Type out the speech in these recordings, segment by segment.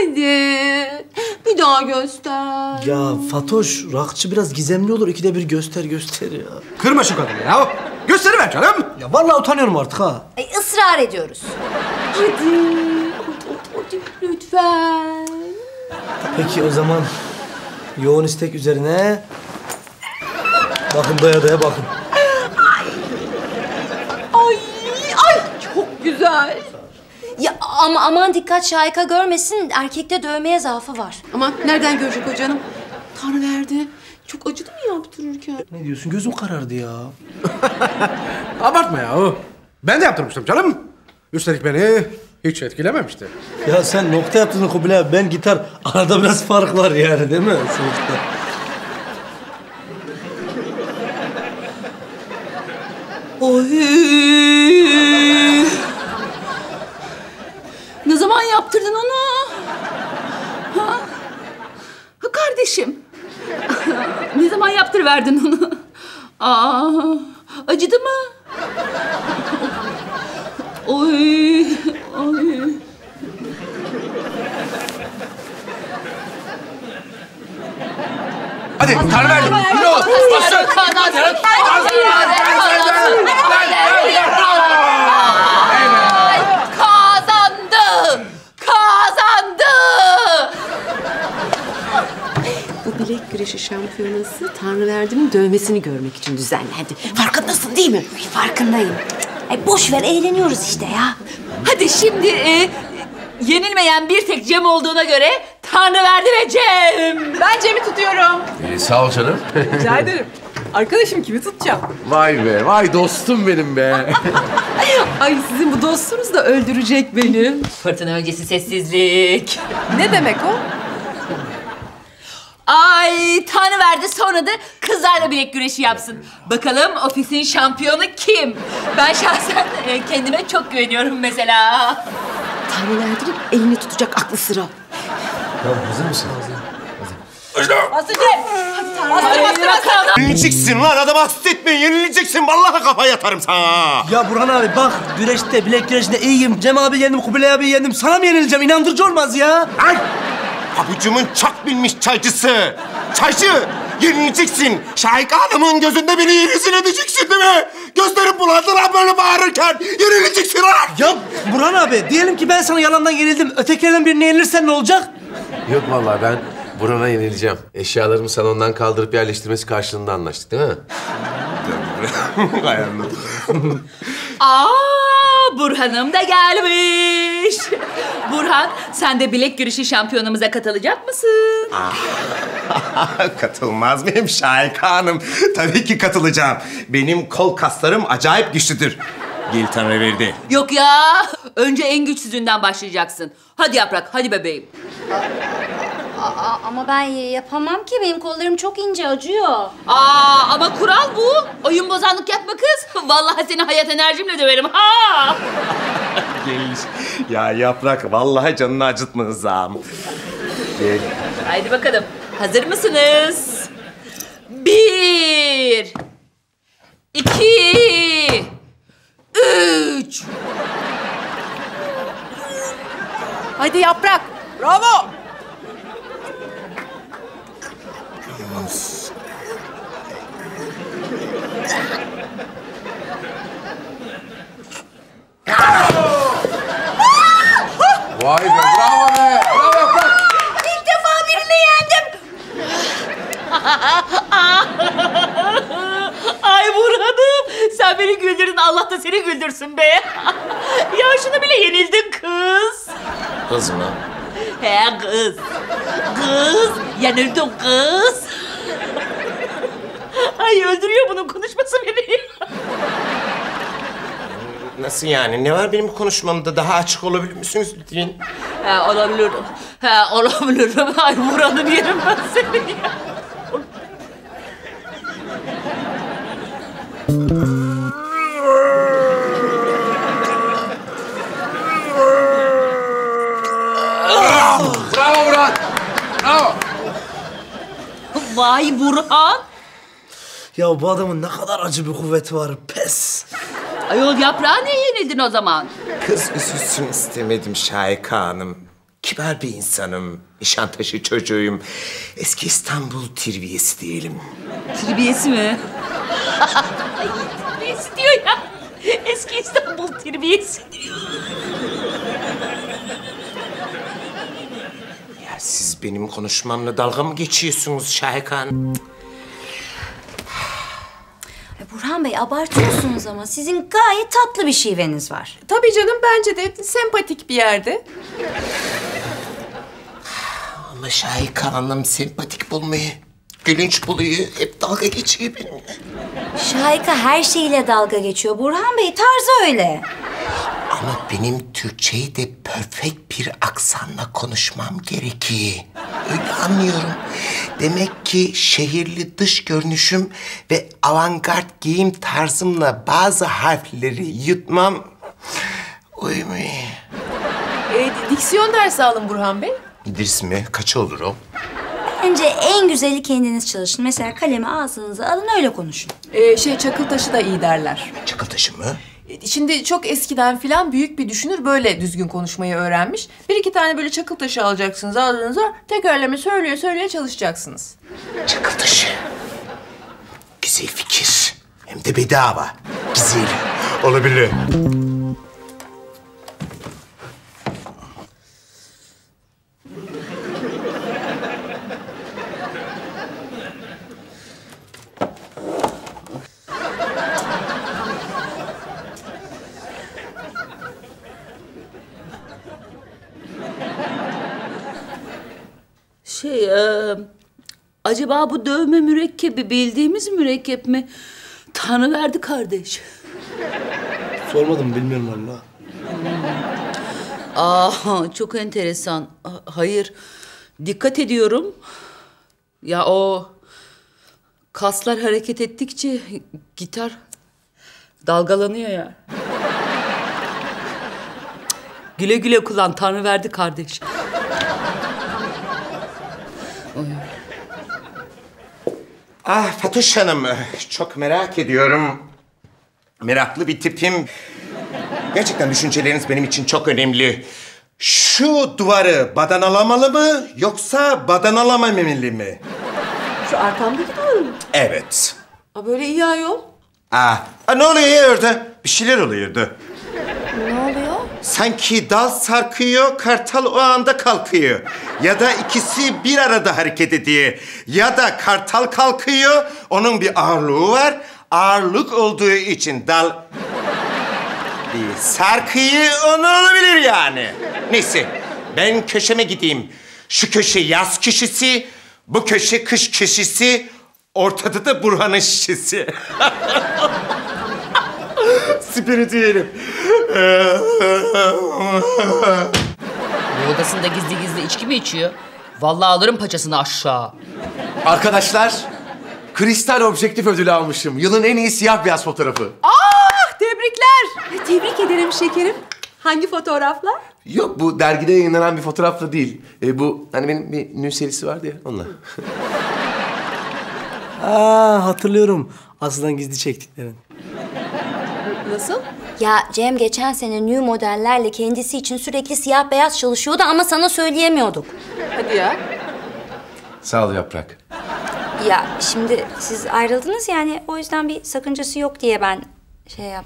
Hadi. Bir daha göster. Ya Fatoş, rakçı biraz gizemli olur. İkide bir göster ya. Kırma şu kadını ya. Gösteriver canım. Ya vallahi utanıyorum artık ha. Israr ediyoruz. Hadi. Hadi lütfen. Peki o zaman yoğun istek üzerine... Bakın daya bakın. Ay çok güzel. Ya ama aman dikkat Şahika görmesin. Erkekte dövmeye zaafı var. Ama nereden görecek o canım? Tanrı verdi. Çok acıdı mı yaptırırken? Ne diyorsun? Gözüm karardı ya. Abartma ya. Ben de yaptırmıştım canım. Üstelik beni hiç etkilememişti. Ya sen nokta yaptın Kubilay abi. Ben gitar. Arada biraz fark var yani değil mi? Sonuçta. Oy. Ne zaman yaptırdın onu? Ha? Ha kardeşim. Ne zaman yaptırıverdin onu? Aa, acıdı mı? Oy, oy. Hadi Tanrı verdim. Yürü ol. Bastır. Kazandı! Bu bilek güreşi şampiyonası Tanrıverdi'nin dövmesini görmek için düzenlendi. Farkındasın değil mi? Farkındayım. Boş ver eğleniyoruz işte ya. Hadi şimdi yenilmeyen bir tek Cem olduğuna göre Tanrıverdi ve Cem. Ben Cem'i tutuyorum. Sağ ol canım. Rica ederim. Arkadaşım kimi tutacağım? Vay be, vay dostum benim be. Ay sizin bu dostunuz da öldürecek beni. Fırtına öncesi sessizlik. Ne demek o? Ay Tanrıverdi sonra da kızlarla bilek güreşi yapsın. Bakalım ofisin şampiyonu kim? Ben şahsen kendime çok güveniyorum mesela. Tanrıverdi'nin elini tutacak aklı sıra. Ya hazır mısın? Bastır Cem. Bastır. Yenileceksin lan, adamı hasta etmeyin, yenileceksin. Vallahi kafaya yatarım sana. Ya Burhan abi bak, güreşte, bilek güreşinde iyiyim. Cem abi yendim, Kubilay abi yendim. Sana mı yenileceğim? İnandırıcı olmaz ya. Ay! Pabucumun çok bilmiş çaycısı. Çaycı, yenileceksin. Şahika Hanım'ın gözünde beni rezil edeceksin değil mi? Gözlerim bulandı lan böyle bağırırken. Yenileceksin lan. Ya Burhan abi, diyelim ki ben sana yalandan yenildim. Ötekilerden birine yenilirsen ne olacak? Yok vallahi ben Burhan'a yenileceğim. Eşyalarımı salondan kaldırıp yerleştirmesi karşılığında anlaştık değil mi? Burhan'ım da gelmiş. Burhan, sen de bilek güreşi şampiyonumuza katılacak mısın? Katılmaz mıyım Şahika Hanım? Tabii ki katılacağım. Benim kol kaslarım acayip güçlüdür. Gel Tanrıverdi. Yok ya, önce en güçsüzünden başlayacaksın. Hadi Yaprak, hadi bebeğim. Ama ben yapamam ki. Benim kollarım çok ince, acıyor. Ama kural bu. Oyun bozanlık yapma kız. Vallahi seni hayat enerjimle döverim. Ha! Gel. Ya Yaprak, vallahi canını acıtmayacağım. Gel. Haydi bakalım. Hazır mısınız? 1, 2, 3. Hadi Yaprak. Bravo. Vay be, bravo be. Bravo Yaprak. İlk defa birini yendim. Ay Burhan'ım, sen beni güldürdün. Allah da seni güldürsün be. Ya şuna bile yenildin kız. Kız mı? He kız. Kız, yenildin kız. Ay öldürüyor bunun konuşması beni. Nasıl yani? Ne var benim konuşmamda? Daha açık olabilir misiniz lütfen? He olabilirim. He olabilirim. Ay Burhan'ım yerim ben seni ya. Bravo Burhan. Bravo. Vay Burhan. Ya bu adamın ne kadar acı bir kuvveti var. Pes. Ayol Yaprağa niye yenildin o zaman? Kız üzülsün istemedim Şahika Hanım. kibar bir insanım. Nişantaşı çocuğuyum. Eski İstanbul terbiyesi diyelim. Terbiyesi mi? Terbiyesi diyor ya. Eski İstanbul terbiyesi diyor. Ya siz benim konuşmamla dalga mı geçiyorsunuz Şahika Hanım? Burhan Bey abartıyorsunuz ama sizin gayet tatlı bir şiveniz var. Tabii canım, bence de sempatik bir yerde. Ama Şahika Hanım sempatik bulmayı, gülünç buluyor. Hep dalga geçiyor benimle. Şahika her şeyiyle dalga geçiyor. Burhan Bey tarzı öyle. Ama benim Türkçeyi de perfect bir aksanla konuşmam gerekiyor. Öyle anlıyorum. Demek ki şehirli dış görünüşüm ve avantgard giyim tarzımla bazı harfleri yutmam uymuyor. Diksiyon dersi alın Burhan Bey. İdris mi? Kaç olur o? Bence en güzeli kendiniz çalışın. Mesela kalemi ağzınıza alın öyle konuşun. Çakıl taşı da iyi derler. Çakıl taşı mı? Şimdi çok eskiden filan büyük bir düşünür böyle düzgün konuşmayı öğrenmiş. Bir iki tane böyle çakıl taşı alacaksınız ağzınıza. Tekerleme söyleye söyleye çalışacaksınız. Çakıl taşı. Güzel fikir. Hem de bedava. Güzel. Olabilir. Acaba bu dövme mürekkebi bildiğimiz mürekkep mi? Tanıverdi kardeş. Sormadım, bilmiyorum valla. Çok enteresan. Hayır, dikkat ediyorum. Ya o kaslar hareket ettikçe gitar dalgalanıyor ya. Güle güle kullan, Tanrıverdi kardeş. Ah Fatoş Hanım, çok merak ediyorum. Meraklı bir tipim. Gerçekten düşünceleriniz benim için çok önemli. Şu duvarı badanalamalı mı yoksa badanalamalı mı? Şu arkamdaki duvar mı? Evet. Böyle iyi ayol. Ne oluyor ya orada? Bir şeyler oluyordu. Ne oluyor? Sanki dal sarkıyor, kartal o anda kalkıyor. Ya da ikisi bir arada hareket ediyor. Ya da kartal kalkıyor, onun bir ağırlığı var. Ağırlık olduğu için dal bir sarkıyor, onu olabilir yani. Neyse, ben köşeme gideyim. Şu köşe yaz köşesi, bu köşe kış köşesi, ortada da Burhan'ın şişesi. Spiritüelim. Bu odasında gizli gizli içki mi içiyor? Vallahi alırım paçasını aşağı. Arkadaşlar, kristal objektif ödülü almışım. Yılın en iyi siyah beyaz fotoğrafı. Tebrikler. Tebrik ederim şekerim. Hangi fotoğraflar? Yok, bu dergide yayınlanan bir fotoğrafla değil. Bu hani benim bir nü serisi vardı ya, onunla. Hatırlıyorum. Aslı'dan gizli çektiklerin. Nasıl? Ya Cem geçen sene new modellerle kendisi için sürekli siyah beyaz çalışıyordu ama sana söyleyemiyorduk. Hadi ya. Sağ ol Yaprak. Ya şimdi siz ayrıldınız yani o yüzden bir sakıncası yok diye ben şey yap.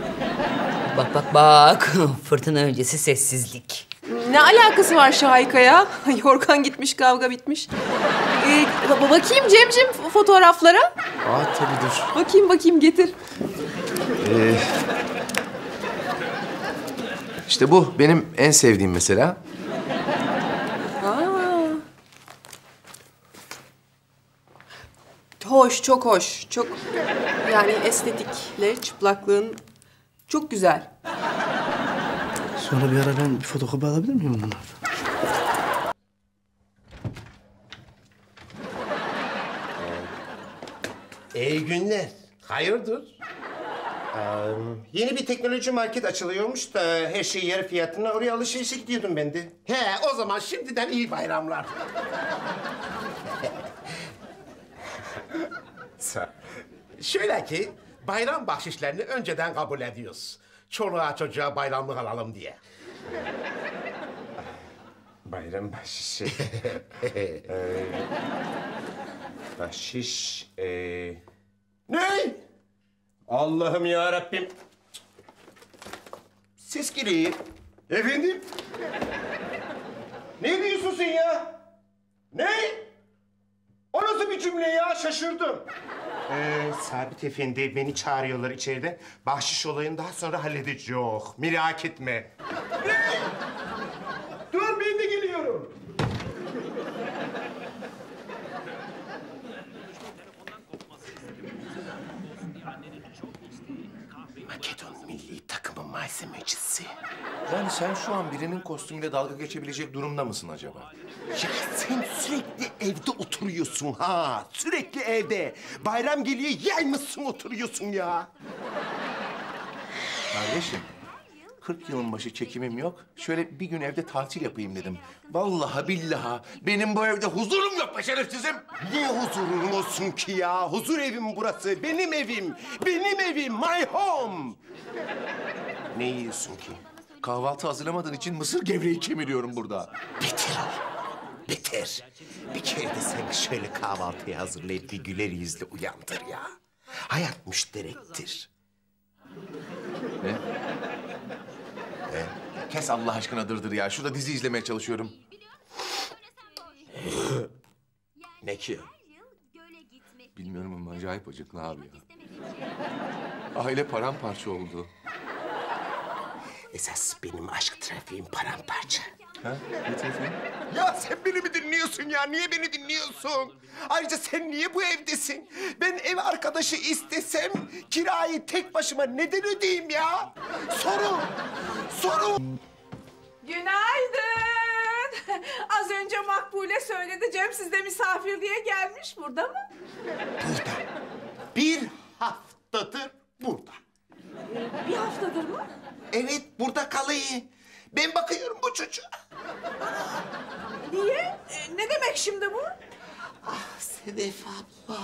Bak. Fırtına öncesi sessizlik. Ne alakası var Şahika ya? Yorgan gitmiş, kavga bitmiş. Bakayım Cemcim fotoğraflara. Tabii dur. Bakayım getir. İşte bu benim en sevdiğim mesela. Hoş, çok hoş. Çok yani estetikle çıplaklığın çok güzel. Sonra bir ara ben bir fotokopi alabilir miyim bunlardan? İyi günler. Hayırdır? Yeni bir teknoloji market açılıyormuş da her şey yarı fiyatına, oraya alışverişe gidiyordum ben de. O zaman şimdiden iyi bayramlar. Şöyle ki, bayram bahşişlerini önceden kabul ediyoruz. Çoluğa çocuğa bayramlık alalım diye. veririm bahşişi. Bahşiş... Ne? Allah'ım ya Rabbim. Ses geliyor. Efendim? Ne diyorsun sen ya? Ne? O nasıl bir cümle ya? Şaşırdım. Sabit Efendi beni çağırıyorlar içeride. Bahşiş olayını daha sonra halledeceğiz. Merak etme. Ne? Dur ben de geliyorum. Makedon milli takımın malzemecisi. Yani sen şu an birinin kostümüyle dalga geçebilecek durumda mısın acaba? Ya sen sürekli evde oturuyorsun ha. Sürekli evde. Bayram geliyor yaymışsın oturuyorsun ya. Kardeşim, 40 yılın başı çekimim yok. Şöyle bir gün evde tatil yapayım dedim. Vallahi billahi benim bu evde huzurum yok be şerefsizim. Niye huzurun olsun ki ya? Huzur evim burası. Benim evim. Benim evim. My home. Ne yiyorsun ki? Kahvaltı hazırlamadığın için mısır gevreği kemiriyorum burada. Bitir o. Bitir. Bir kere de sen şöyle kahvaltıyı hazırlayıp bir güler yüzle uyandır ya. Hayat müşterektir. Ne? Kes Allah aşkına dırdır ya. Şurada dizi izlemeye çalışıyorum. Ne ki? Bilmiyorum ama acayip acıklı abi ya. Aile paramparça oldu. Esas benim aşk trafiğim paramparça. Ha? Ne trafiği? Ya sen beni mi dinliyorsun ya? Niye beni dinliyorsun? Ayrıca sen niye bu evdesin? Ben ev arkadaşı istesem kirayı tek başıma neden ödeyeyim ya? Soru. Günaydın. Az önce Makbule söyledi. Cem sizde misafir diye gelmiş. Burada mı? Burada. Bir haftadır burada. Bir haftadır mı? Evet, burada kalıyor. Ben bakıyorum bu çocuğa. Niye? Ne demek şimdi bu? Ah Sedef abla.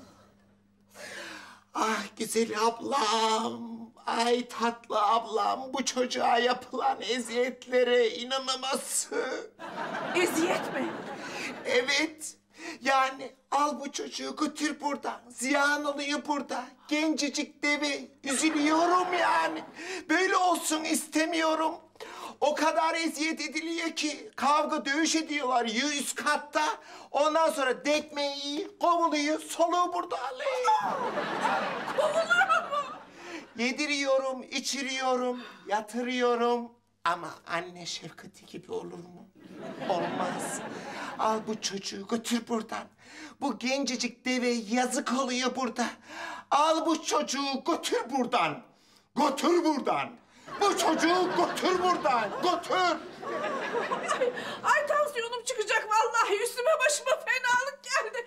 Ah güzel ablam. Ay tatlı ablam. Bu çocuğa yapılan eziyetlere inanamazsın. Eziyet mi? Evet. Yani al bu çocuğu götür buradan. Ziyan oluyor burada. Gencecik deve. Üzülüyorum yani. Böyle olsun istemiyorum. O kadar eziyet ediliyor ki kavga dövüş ediyorlar üst katta. Ondan sonra dekmeyi kovuluyor, soluğu burada alıyor. Kovuluyor mu? Yediriyorum, içiriyorum, yatırıyorum. Ama anne şefkati gibi olur mu? Olmaz. Al bu çocuğu götür buradan. Bu gencecik deve yazık oluyor burada. Al bu çocuğu götür buradan. Götür buradan. Bu çocuğu götür buradan. Götür. Ay tansiyonum çıkacak vallahi. Üstüme başıma fenalık geldi.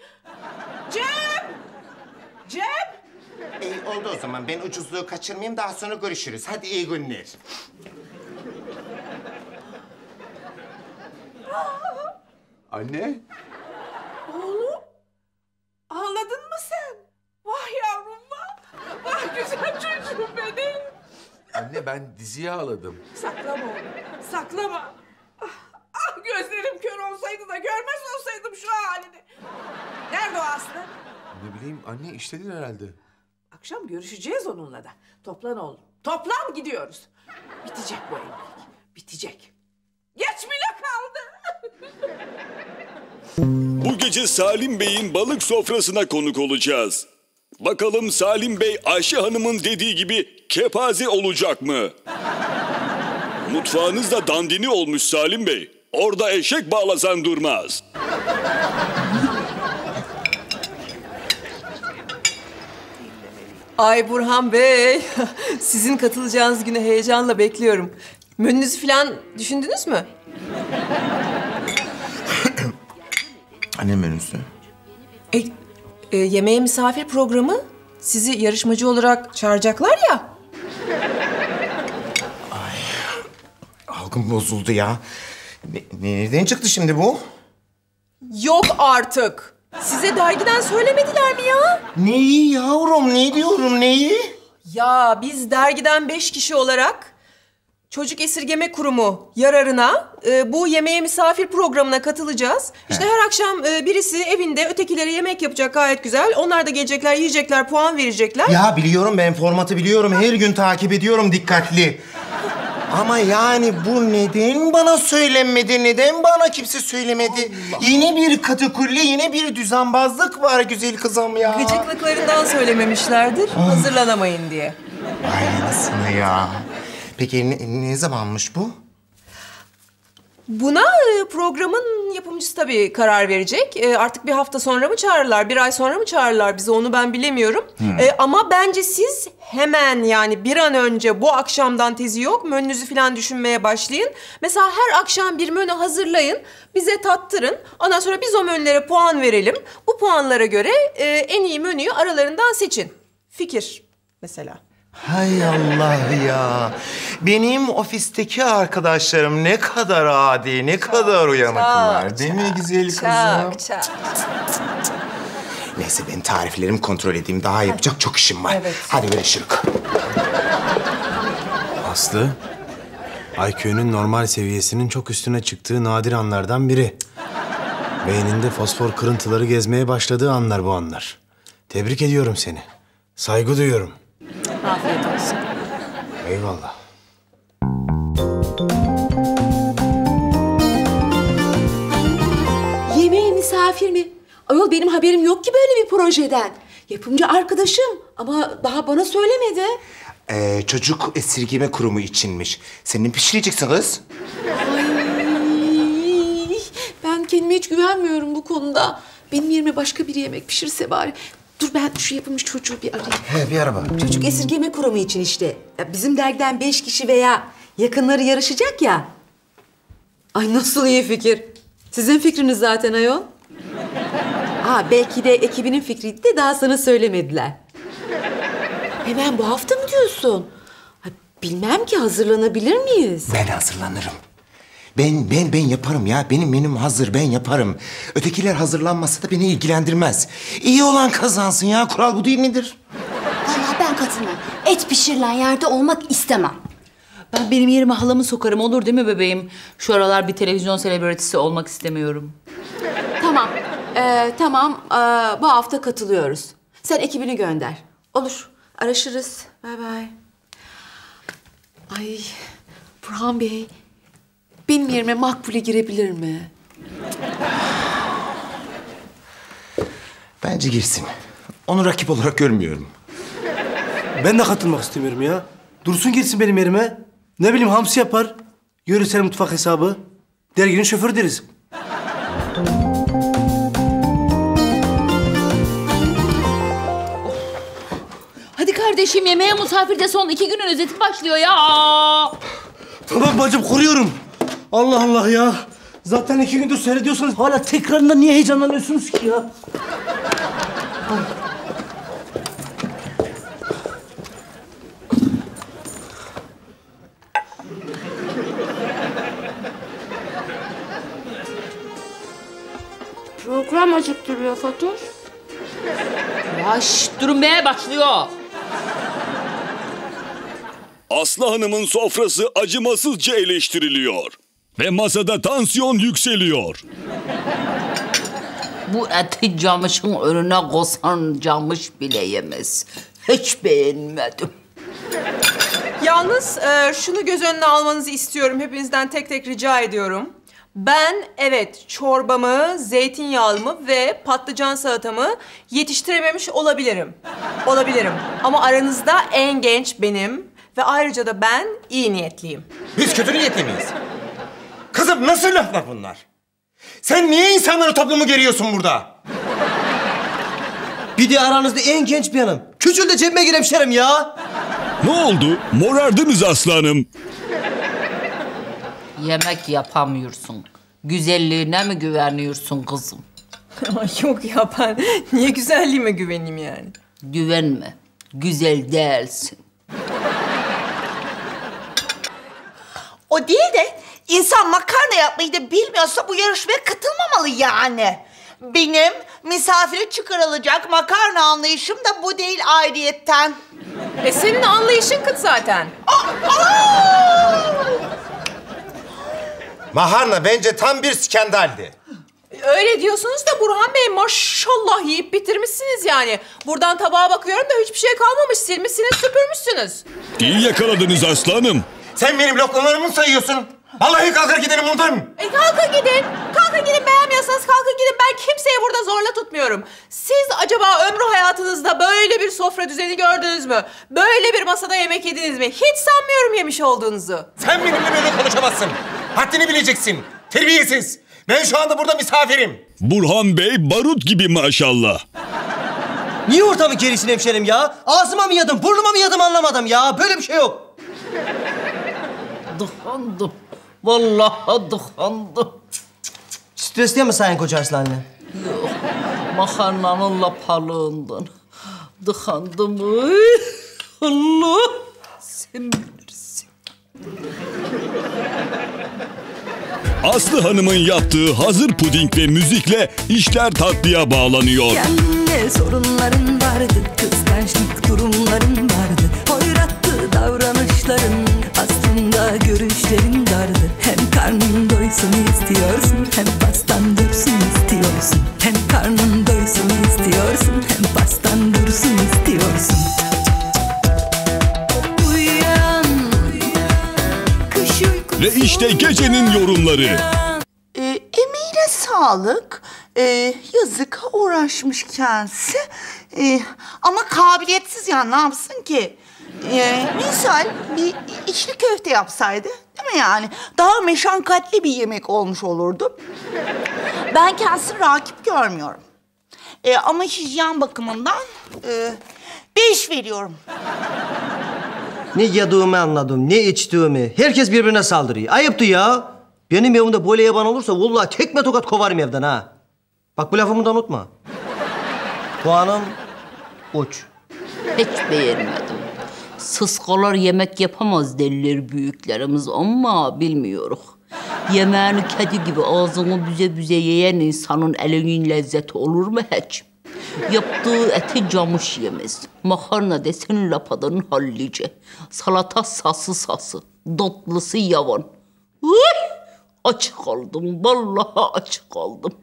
Cem! İyi oldu o zaman. Ben ucuzluğu kaçırmayayım. Daha sonra görüşürüz. Hadi iyi günler. Anne. Oğlum, ağladın mı sen? Vah yavrum vah. Vah güzel çocuğum benim. Anne ben diziye ağladım. Saklama oğlum, saklama. Ah gözlerim kör olsaydı da görmez olsaydım şu halini. Nerede o Aslı? Ne bileyim anne işledin herhalde. Akşam görüşeceğiz onunla da. Toplan oğlum, toplan gidiyoruz. Bitecek bu evlilik, bitecek. Geç bile kaldı. Bu gece Salim Bey'in balık sofrasına konuk olacağız. Bakalım Salim Bey Ayşe Hanım'ın dediği gibi kepaze olacak mı? Mutfağınız da dandini olmuş Salim Bey. Orada eşek bağlasan durmaz. Ay Burhan Bey, sizin katılacağınız güne heyecanla bekliyorum. Menünüzü falan düşündünüz mü? Anne menüsü. Yemeğe misafir programı. Sizi yarışmacı olarak çağıracaklar ya. Algım bozuldu ya. Nereden çıktı şimdi bu? Yok artık. Size dergiden söylemediler mi ya? Neyi yavrum? Ne diyorum neyi? Ya biz dergiden 5 kişi olarak Çocuk Esirgeme Kurumu yararına bu yemeğe misafir programına katılacağız. İşte her akşam birisi evinde ötekilere yemek yapacak gayet güzel. Onlar da gelecekler, yiyecekler, puan verecekler. Ya biliyorum, ben formatı biliyorum. Her gün takip ediyorum dikkatli. Ama yani bu neden bana söylenmedi? Neden bana kimse söylemedi? Allah. Yine bir katakulli, yine bir düzenbazlık var güzel kızım ya. Gıcıklıklarından söylememişlerdir, hazırlanamayın diye. Ay nasıl ya? Peki ne zamanmış bu? Buna programın yapımcısı tabii karar verecek. Artık bir hafta sonra mı çağırırlar, bir ay sonra mı çağırırlar bizi onu ben bilemiyorum. Ama bence siz hemen yani bir an önce bu akşamdan tezi yok. Menünüzü falan düşünmeye başlayın. Mesela her akşam bir menü hazırlayın, bize tattırın. Ondan sonra biz o menülere puan verelim. Bu puanlara göre en iyi menüyü aralarından seçin. Fikir mesela. Hay Allah ya. Benim ofisteki arkadaşlarım ne kadar adi, ne kadar uyanıklar. Değil mi güzel kızım? Çok. Neyse ben tariflerimi kontrol edeyim. Daha yapacak çok işim var. Evet. Hadi görüşürüz. Aslı, IQ'nun normal seviyesinin çok üstüne çıktığı nadir anlardan biri. Beyninde fosfor kırıntıları gezmeye başladığı anlar bu anlar. Tebrik ediyorum seni. Saygı duyuyorum. Afiyet olsun. Eyvallah. Yemeğe misafir mi? Ayol benim haberim yok ki böyle bir projeden. Yapımcı arkadaşım ama daha bana söylemedi. Çocuk Esirgeme Kurumu içinmiş. Sen ne pişireceksin kız? Ay, ben kendime hiç güvenmiyorum bu konuda. Benim yerime başka biri yemek pişirse bari. Dur ben şu yapılmış çocuğu bir arayayım. He bir araba. Çocuk Esirgeme Kurumu için işte. Ya bizim dergiden 5 kişi veya yakınları yarışacak ya. Ay nasıl iyi fikir. Sizin fikriniz zaten ayol. Belki de ekibinin fikriydi de daha sana söylemediler. Hemen bu hafta mı diyorsun? Bilmem ki hazırlanabilir miyiz? Ben hazırlanırım. Ben yaparım ya. Benim menüm hazır, ben yaparım. Ötekiler hazırlanmazsa da beni ilgilendirmez. İyi olan kazansın ya. Kural bu değil midir? Vallahi ben katılmam. Et pişirilen yerde olmak istemem. Ben benim yerime halamı sokarım, olur değil mi bebeğim? Şu aralar bir televizyon selebritisi olmak istemiyorum. Tamam. Tamam. Bu hafta katılıyoruz. Sen ekibini gönder. Olur. Araşırız. Bay bay. Ay Burhan Bey. Benim yerime Makbule girebilir mi? Bence girsin. Onu rakip olarak görmüyorum. Ben de katılmak istemiyorum ya. Dursun girsin benim yerime. Ne bileyim hamsi yapar. Yöresel mutfak hesabı. Derginin şoförü deriz. Hadi kardeşim yemeğe misafirde son 2 günün özeti başlıyor ya. Tamam bacım kuruyorum. Allah Allah ya. Zaten 2 gündür seyrediyorsanız hala tekrarında niye heyecanlanıyorsunuz ki ya? Program acıktırıyor Fatoş. Yaş durun be başlıyor. Aslı Hanım'ın sofrası acımasızca eleştiriliyor. Ve masada tansiyon yükseliyor. Bu eti camışın önüne koysan camış bile yemez. Hiç beğenmedim. Yalnız şunu göz önüne almanızı istiyorum. Hepinizden tek tek rica ediyorum. Ben evet çorbamı, zeytinyağlımı ve patlıcan salatamı yetiştirememiş olabilirim. Ama aranızda en genç benim ve ayrıca da ben iyi niyetliyim. Biz kötü niyetli miyiz? Kızım nasıl laflar bunlar? Sen niye insanları toplumu geriyorsun burada? Bir de aranızda en genç bir hanım. Küçül de cebime gir hemşerim ya. Ne oldu? Morardınız Aslı Hanım. Yemek yapamıyorsun. Güzelliğine mi güveniyorsun kızım? Yok ya ben niye güzelliğime güveneyim yani? Güvenme. Güzel değilsin. O değil de insan makarna yapmayı da bilmiyorsa bu yarışmaya katılmamalı yani. Benim misafire çıkarılacak makarna anlayışım da bu değil ayrıyetten. Senin anlayışın kıt zaten. Makarna bence tam bir skandaldi. Öyle diyorsunuz da Burhan Bey maşallah yiyip bitirmişsiniz yani. Buradan tabağa bakıyorum da hiçbir şey kalmamış. Silmişsiniz, süpürmüşsünüz. İyi yakaladınız aslanım. Sen benim lokmalarımı mı sayıyorsun? Vallahi kalkar giderim buradan. Kalkın gidin. Kalkın gidin, beğenmiyorsanız kalkın gidin. Ben kimseyi burada zorla tutmuyorum. Siz acaba ömrü hayatınızda böyle bir sofra düzeni gördünüz mü? Böyle bir masada yemek yediniz mi? Hiç sanmıyorum yemiş olduğunuzu. Sen benimle böyle konuşamazsın. Haddini bileceksin. Terbiyesiz. Ben şu anda burada misafirim. Burhan Bey barut gibi maşallah. Niye ortamı gerisin hemşerim ya? Ağzıma mı yadım, burnuma mı yadım anlamadım ya. Böyle bir şey yok. Dıkandım. Vallahi dıkandım. Stresli mi sayın koca aslanlı? Yok. Makarnanın lapalığından. Dıkandım. Allah. Sen bilirsin. Aslı Hanım'ın yaptığı hazır puding ve müzikle işler tatlıya bağlanıyor. Kendine sorunların vardı, kıskançlık durumların vardı. Hoyrattı davranışların, aslında görüşlerin dardı. Hem karnın doysun istiyorsun, hem pastan dursun istiyorsun. Hem karnın doysun istiyorsun, hem pastan dursun istiyorsun. Ve işte gecenin yorumları. Emeğine sağlık. Yazık uğraşmış kendisi. Ama kabiliyetsiz ya, ne yapsın ki? Misal bir içli köfte yapsaydı, değil mi yani? Daha meşakkatli bir yemek olmuş olurdu. Ben kendisini rakip görmüyorum. Ama hijyen bakımından 5 veriyorum. Ne yediğimi anladım, ne içtiğimi. Herkes birbirine saldırıyor. Ayıptı ya. Benim evimde böyle yaban olursa vallahi tekme tokat kovarım evden ha. Bak bu lafımı da unutma. Puanım uç. Hiç beğenmedim. Sıskalar yemek yapamaz derler büyüklerimiz ama bilmiyoruz. Yemeğini kedi gibi ağzını büze büze yiyen insanın elinin lezzeti olur mu hiç? Yaptığı eti camış yemez. Makarna desen lapadan hallice. Salata sası. Dotlusu yavan. Uy! Aç kaldım. Vallahi aç kaldım.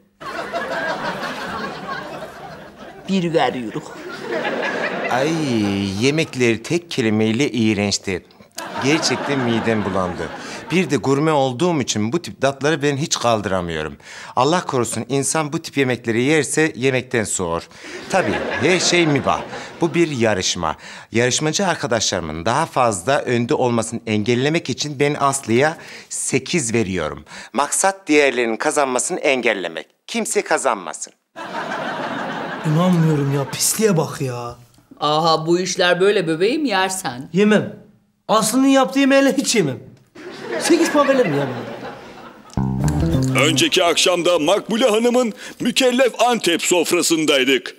Bir veriyoruz. Ay, yemekleri tek kelimeyle iğrençti. Gerçekten midem bulandı. Bir de gurme olduğum için bu tip tatları ben hiç kaldıramıyorum. Allah korusun insan bu tip yemekleri yerse yemekten soğur. Tabii her şey mübah. Bu bir yarışma. Yarışmacı arkadaşlarımın daha fazla önde olmasını engellemek için ben Aslı'ya 8 veriyorum. Maksat diğerlerinin kazanmasını engellemek. Kimse kazanmasın. İnanmıyorum ya, pisliğe bak ya. Aha bu işler böyle bebeğim, yersen. Yemem. Aslı'nın yaptığı yemeğiyle hiç yemem. 8 puan veririm ya buna. Önceki akşamda Makbule Hanım'ın mükellef Antep sofrasındaydık.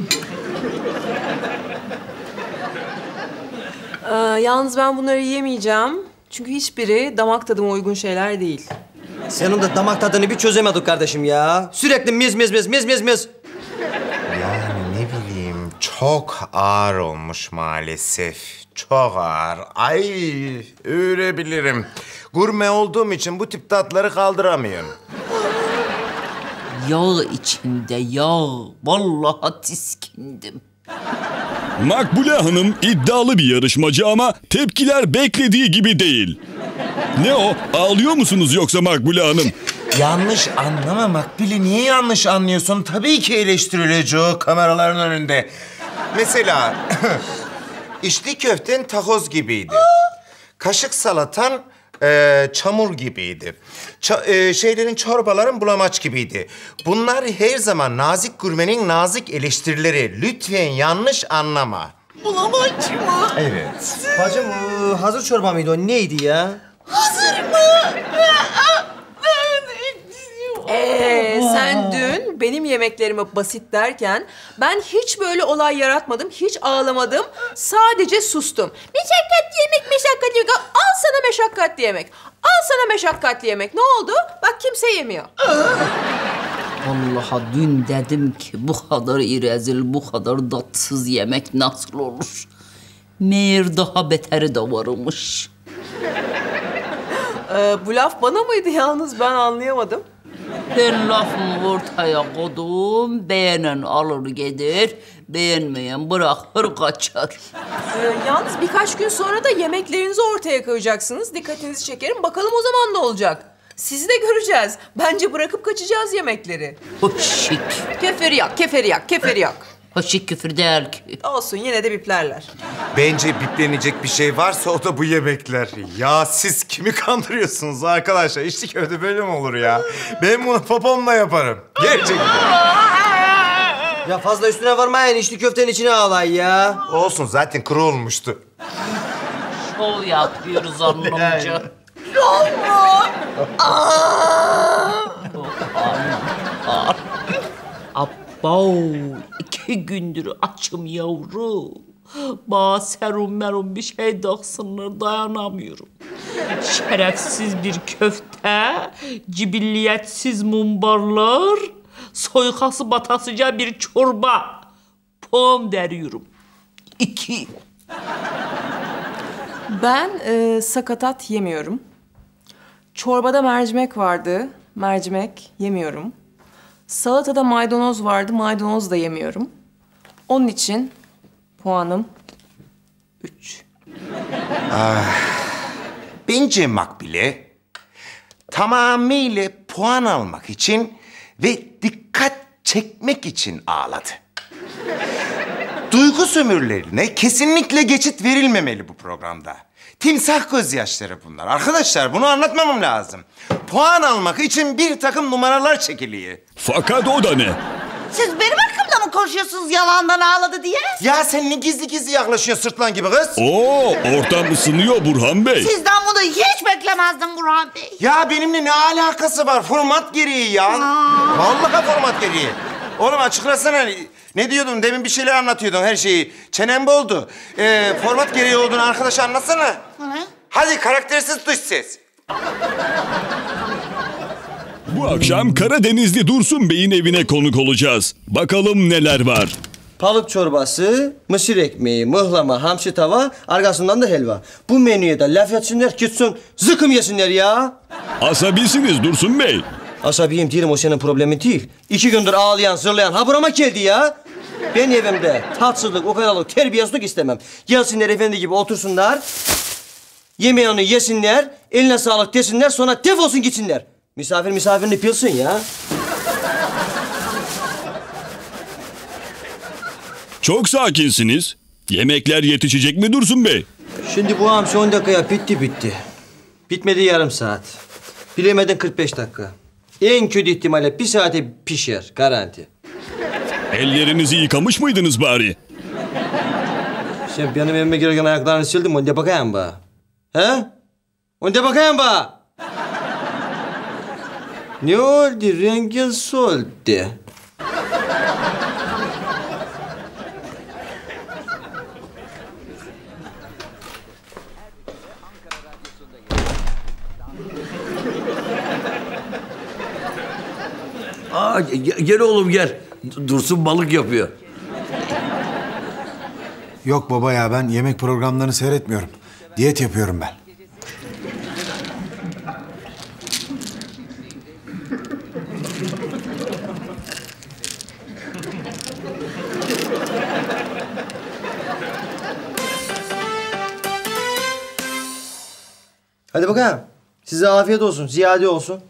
Yalnız ben bunları yemeyeceğim. Çünkü hiçbiri damak tadıma uygun şeyler değil. Senin de damak tadını bir çözemedik kardeşim ya. Sürekli miz. Yani ne bileyim, çok ağır olmuş maalesef. Çok ağır. Ay, öğrebilirim. Gurme olduğum için bu tip tatları kaldıramıyorum. Yağ içinde yağ. Vallahi tiskindim. Makbule Hanım iddialı bir yarışmacı ama tepkiler beklediği gibi değil. Ne o? Ağlıyor musunuz yoksa Makbule Hanım? Yanlış anlama Makbule. Niye yanlış anlıyorsun? Tabii ki eleştirilecek kameraların önünde. Mesela içli köften takoz gibiydi. Kaşık salatan çamur gibiydi. Şeylerin, çorbaların bulamaç gibiydi. Bunlar her zaman nazik gurmenin nazik eleştirileri. Lütfen yanlış anlama. Bulamaç mı? Evet. Bacım hazır çorba mıydı o? Neydi ya? Hazır mı? Sen dün benim yemeklerime basit derken ben hiç böyle olay yaratmadım, hiç ağlamadım. Sadece sustum. Meşakkatli yemek. Al sana meşakkatli yemek. Al sana meşakkatli yemek. Ne oldu? Bak kimse yemiyor. Vallahi dün dedim ki bu kadar irezil, bu kadar tatsız yemek nasıl olur? Meğer daha beteri de varmış. Bu laf bana mıydı yalnız? Ben anlayamadım. Ben lafımı ortaya koydum. Beğenen alır gider, beğenmeyen bırakır kaçar. Yalnız birkaç gün sonra da yemeklerinizi ortaya koyacaksınız. Dikkatinizi çekerim. Bakalım o zaman ne olacak? Sizi de göreceğiz. Bence bırakıp kaçacağız yemekleri. Hoşik. Keferiyak, keferiyak, keferiyak. Hoşik küfür değil ki. Olsun, yine de biplerler. Bence biplenecek bir şey varsa o da bu yemekler. Ya siz kimi kandırıyorsunuz arkadaşlar? İçli köfte böyle mi olur ya? Ben bunu popomla yaparım. Gerçekten. Ya fazla üstüne varmayın, içli köftenin içine ağlay ya. Olsun, zaten kuru olmuştu. Şov yapıyoruz anlamca. Şov mu? Abba, 2 gündür açım yavrum. Bana serum merum bir şey döksünler, dayanamıyorum. Şerefsiz bir köfte, cibilliyetsiz mumbarlar, soykası batasıca bir çorba. Puan veriyorum. 2. Ben sakatat yemiyorum. Çorbada mercimek vardı. Mercimek yemiyorum. Salatada maydanoz vardı. Maydanoz da yemiyorum. Onun için puanım 3. Bence Makbule tamamıyla puan almak için ve dikkat çekmek için ağladı. Duygu sömürülerine kesinlikle geçit verilmemeli bu programda. Timsah gözyaşları bunlar. Arkadaşlar bunu anlatmamam lazım. Puan almak için bir takım numaralar çekiliyor. Fakat o da ne? Siz benim hakkımda mı konuşuyorsunuz yalandan ağladı diye? Ya sen ne gizli gizli yaklaşıyorsun sırtlan gibi kız? Oo, ortam ısınıyor Burhan Bey. Sizden bunu hiç beklemezdim Burhan Bey. Ya benimle ne alakası var? Format gereği ya. Vallahi format gereği. Oğlum açıklasana. Ne diyordun? Demin bir şeyler anlatıyordun her şeyi. Çenem boldu. Format gereği olduğunu arkadaşa anlatsana. Ne? Hadi karaktersiz dış ses. Bu akşam Karadenizli Dursun Bey'in evine konuk olacağız. Bakalım neler var. Balık çorbası, mısır ekmeği, mıhlama, hamsi tava, arkasından da helva. Bu menüye de laf etsinler, gitsin, zıkım yesinler ya. Asabisiniz Dursun Bey. Asabiyim değilim, o senin problemin değil. 2 gündür ağlayan, zırlayan ha burama geldi ya. Ben evimde tatsızlık, ukalalık, terbiyesizlik istemem. Gelsinler efendi gibi otursunlar, yemeğini yesinler, eline sağlık desinler, sonra defolsun gitsinler. Misafir misafirini bilsin ya. Çok sakinsiniz. Yemekler yetişecek mi Dursun Bey? Şimdi bu hamsi 10 dakikaya bitti. Bitmedi yarım saat. Bilemedin 45 dakika. En kötü ihtimalle 1 saate pişer, garanti. Ellerinizi yıkamış mıydınız bari? Sen benim evime girerken ayaklarını sildin mi? Önde bakayım bana. He? Önde bakayım bana. Ne oldu? Rengin soldu. Gel oğlum gel. Dursun balık yapıyor. Yok baba ya, ben yemek programlarını seyretmiyorum. Diyet yapıyorum ben. Hadi bakalım. Size afiyet olsun, ziyade olsun.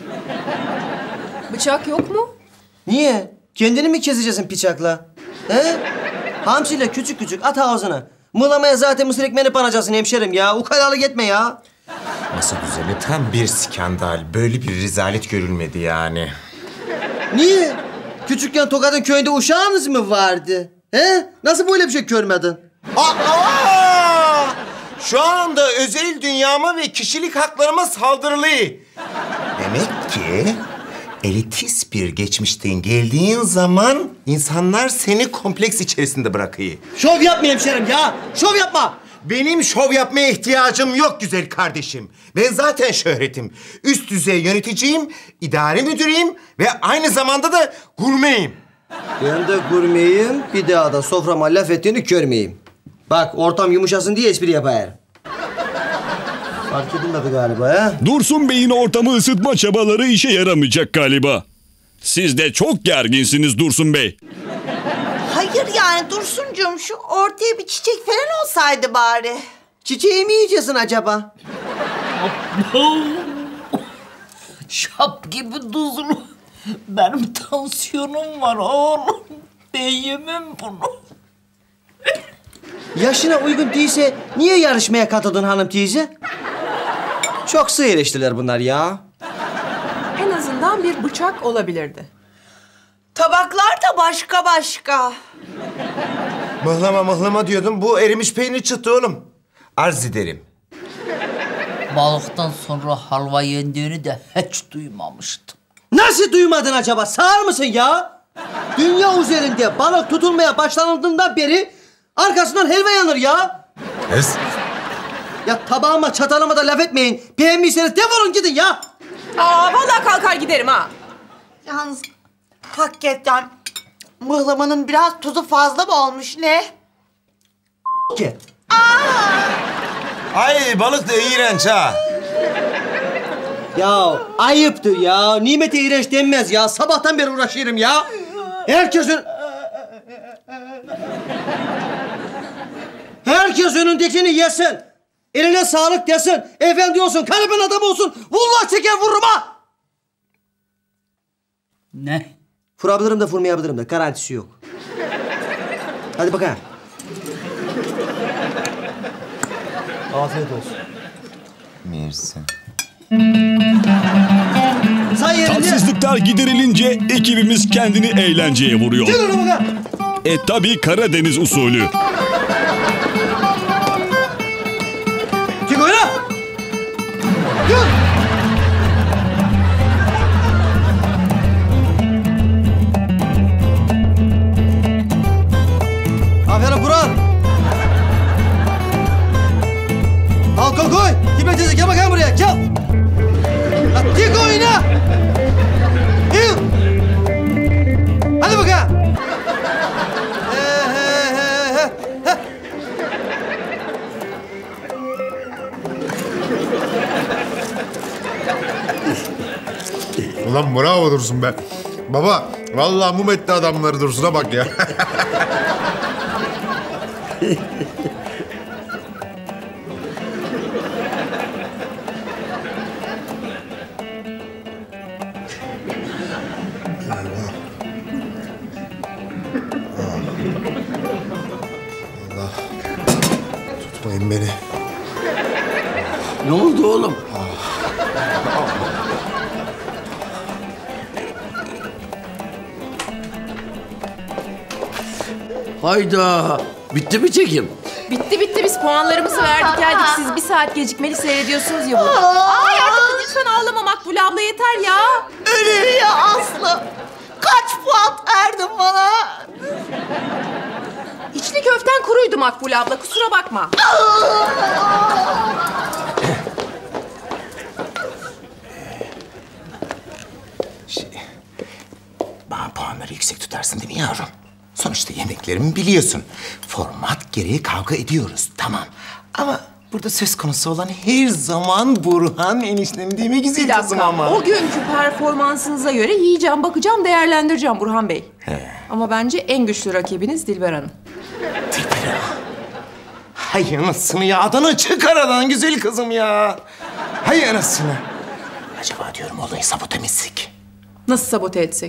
Bıçak yok mu? Niye? Kendini mi keseceksin bıçakla? He? Hamsiyle küçük küçük at ağzına. Mıhlamaya zaten mısır ekmeğini banacaksın hemşerim ya. Ukalalık etme ya. Masa düzeni tam bir skandal. Böyle bir rezalet görülmedi yani. Niye? Küçükken Tokat'ın köyünde uşağınız mı vardı? He? Nasıl böyle bir şey görmedin? Aa! Şu anda özel dünyama ve kişilik haklarıma saldırılıyor. Demek ki elitist bir geçmişten geldiğin zaman insanlar seni kompleks içerisinde bırakıyor. Şov yapma hemşerim ya. Şov yapma. Benim şov yapmaya ihtiyacım yok güzel kardeşim. Ben zaten şöhretim. Üst düzey yöneticiyim, idare müdürüyüm ve aynı zamanda da gurmeyim. Ben de gurmeyim, bir daha da soframa laf ettiğini görmeyeyim. Bak ortam yumuşasın diye espri yapayım. Fark edilmedi galiba ha? Dursun Bey'in ortamı ısıtma çabaları işe yaramayacak galiba. Siz de çok gerginsiniz Dursun Bey. Hayır yani Dursuncuğum şu ortaya bir çiçek falan olsaydı bari. Çiçeği mi yiyeceksin acaba? Şap gibi tuzlu. Benim tansiyonum var oğlum. Ben yemem bunu. Yaşına uygun değilse niye yarışmaya katıldın hanım teyze? Çok sığ eleştiriler bunlar ya. En azından bir bıçak olabilirdi. Tabaklar da başka başka. Mıhlama diyordum. Bu erimiş peynir çıktı oğlum. Arz ederim. Balıktan sonra halva yendiğini de hiç duymamıştım. Nasıl duymadın acaba? Sağır mısın ya? Dünya üzerinde balık tutulmaya başlanıldığından beri arkasından helva yanır ya. Ya tabağıma çatalıma da laf etmeyin. Beğenmiyseniz defolun gidin ya. Vallahi kalkar giderim ha. Yalnız hakikaten mıhlamanın biraz tuzu fazla mı olmuş ne? Ki. Ay balık da iğrenç ha. Ya ayıptır ya. Nimete iğrenç denmez ya. Sabahtan beri uğraşıyorum ya. Herkes önündekini yesin. Eline sağlık desin. Efendi olsun, kanepen adamı olsun. Vallahi çeker vururum ha. Ne? Vurabilirim de vurmayabilirim de. Garantisi yok. Hadi bakalım. Afiyet olsun. Mersi. Tatsızlıklar giderilince ekibimiz kendini eğlenceye vuruyor. Tabii Karadeniz usulü. Çık oyna! Dur! Aferin Kur'an! Al koy! Kime teyze gel bakayım buraya, gel! Çık oyna! Gel! Hadi bakalım! Ulan bravo Dursun be. Baba vallahi mum etti adamları Dursun'a bak ya. Allah. Tutmayın beni. Ne oldu oğlum? Hayda. Bitti mi çekim? Bitti biz puanlarımızı verdik geldik. Siz bir saat gecikmeli seyrediyorsunuz ya bunu. Ay artık lütfen ağlama Makbule abla yeter ya. Öyle ya Aslı. Kaç puan verdin bana? İçli köften kuruydu Makbule abla kusura bakma. Bana puanları yüksek tutarsın değil mi yavrum? Sonuçta yemeklerimi biliyorsun. Format gereği kavga ediyoruz, tamam. Ama burada söz konusu olan her zaman Burhan eniştem değil mi güzel kızım ama? O günkü performansınıza göre yiyeceğim, bakacağım, değerlendireceğim Burhan Bey. Ama bence en güçlü rakibiniz Dilber Hanım. Hay anasını ya, Adana çık aradan güzel kızım ya. Hay anasını. Acaba diyorum olayı sabote mi etsek? Nasıl sabote etsek?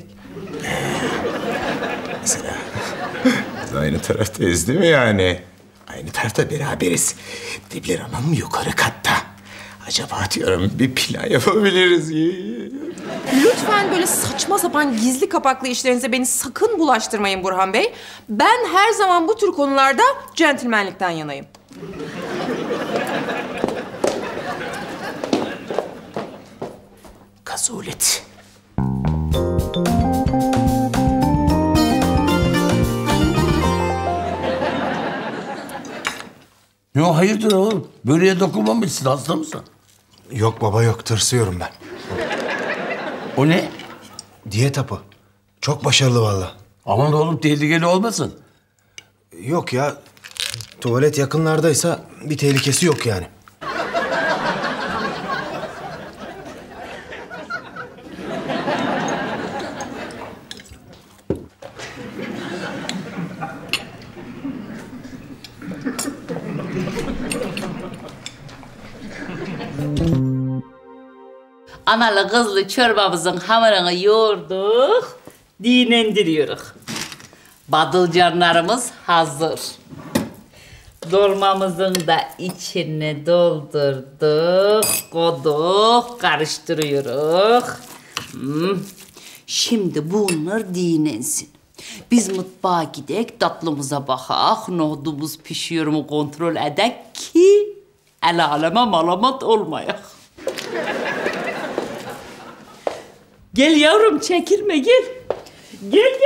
Mesela biz aynı taraftayız değil mi yani? Aynı tarafta beraberiz. Dilber Hanım yukarı katta. Acaba diyorum bir plan yapabiliriz. Lütfen böyle saçma sapan gizli kapaklı işlerinize beni sakın bulaştırmayın Burhan Bey. Ben her zaman bu tür konularda centilmenlikten yanayım. Kazulet. Yok hayırdır oğlum? Böreğe dokunmamışsın, hasta mısın? Yok baba yok, tırsıyorum ben. O ne? Diyet hapı. Çok başarılı vallahi. Aman oğlum tehlikeli olmasın. Yok ya, tuvalet yakınlardaysa bir tehlikesi yok yani. Analı kızlı çorbamızın hamurunu yoğurduk, dinlendiriyoruz. Badılcanlarımız hazır. Dolmamızın da içine doldurduk, koyduk, karıştırıyoruz. Şimdi bunlar dinlensin. Biz mutfağa gidek, tatlımıza bakak, nohudumuz pişiyor mu kontrol edek ki el aleme malamat olmayak. Gel yavrum, çekilme gel. Gel.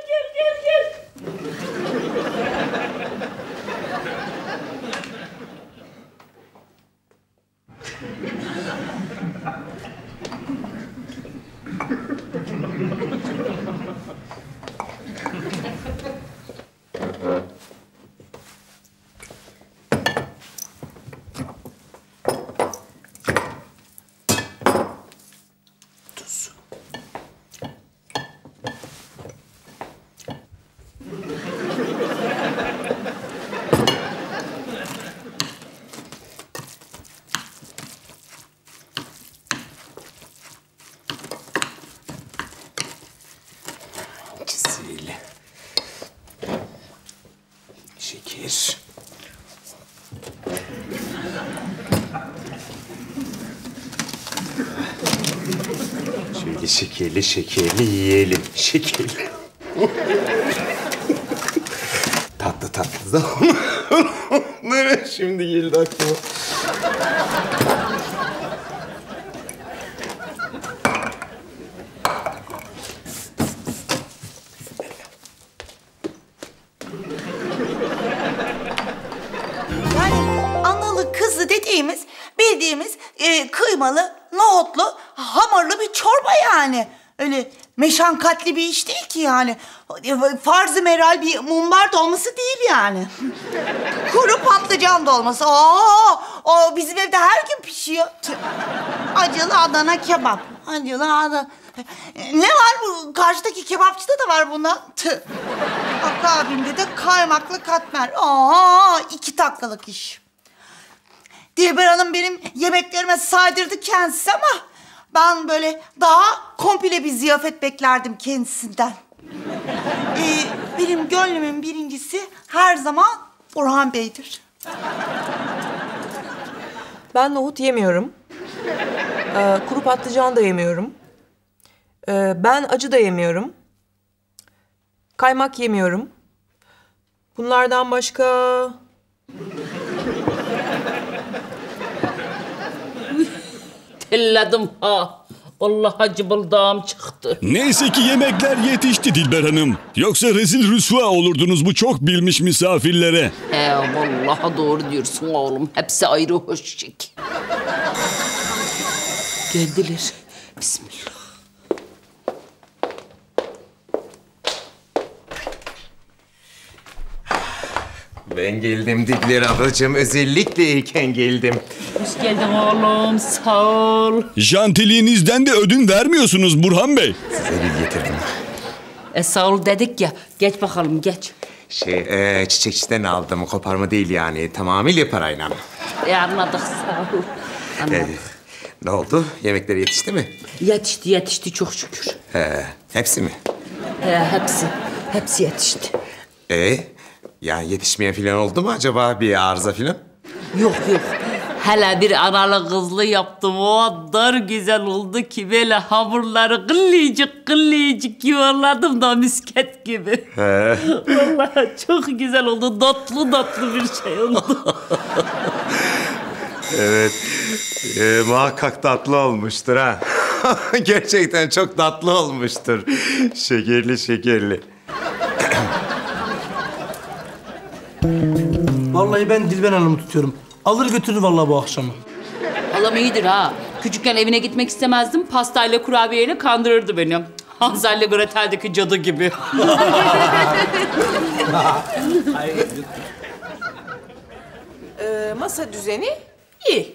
Şeker. Şöyle şekerli yiyelim. Şekerli. tatlı da onları şimdi geldi aklıma. Bildiğimiz kıymalı, nohutlu, hamurlu bir çorba yani. Öyle meşakkatli bir iş değil ki yani. Farz-ı meral bir mumbar dolması değil yani. Kuru patlıcan dolması. O bizim evde her gün pişiyor. Acılı Adana kebap. Acılı Adana. Ne var bu? Karşıdaki kebapçıda da var bundan. Akabinde de kaymaklı katmer. 2 dakikalık iş. Dilber Hanım benim yemeklerime saydırdı kendisi ama ben böyle daha komple bir ziyafet beklerdim kendisinden. Benim gönlümün birincisi her zaman Orhan Bey'dir. Ben nohut yemiyorum. Kuru patlıcan da yemiyorum. Ben acı da yemiyorum. Kaymak yemiyorum. Bunlardan başka... Telladım ha. Vallahi cıbıldağım çıktı. Neyse ki yemekler yetişti Dilber Hanım. Yoksa rezil rüsva olurdunuz bu çok bilmiş misafirlere. He vallahi doğru diyorsun oğlum. Hepsi ayrı hoşçak. Geldiler. Bismillah. Ben geldim Dilber ablacığım. Özellikle erken geldim. Hoş geldin oğlum. Sağ ol. Jantiliğinizden de ödün vermiyorsunuz Burhan Bey. Size bir getirdim. Sağ ol dedik ya. Geç bakalım geç. Çiçekçiden aldım. Koparma değil yani. Tamamıyla parayla. Anladık sağ ol. Anladık. Ne oldu? Yemekler yetişti mi? Yetişti çok şükür. Hepsi mi? Hepsi. Hepsi yetişti. Yani yetişmeyen falan oldu mu acaba? Bir arıza falan? Yok. Hele bir analı kızlı yaptım. O kadar güzel oldu ki böyle hamurları kıllıcık yuvarladım da misket gibi. Vallahi çok güzel oldu. Tatlı bir şey oldu. Evet. Muhakkak tatlı olmuştur ha. Gerçekten çok tatlı olmuştur. Şekerli. Vallahi ben Dilber Hanım'ı tutuyorum. Alır götürür vallahi bu akşamı. Halam iyidir ha. Küçükken evine gitmek istemezdim. Pastayla, kurabiyeyle kandırırdı beni. Hansel'le Gretel'deki cadı gibi. Masa düzeni iyi.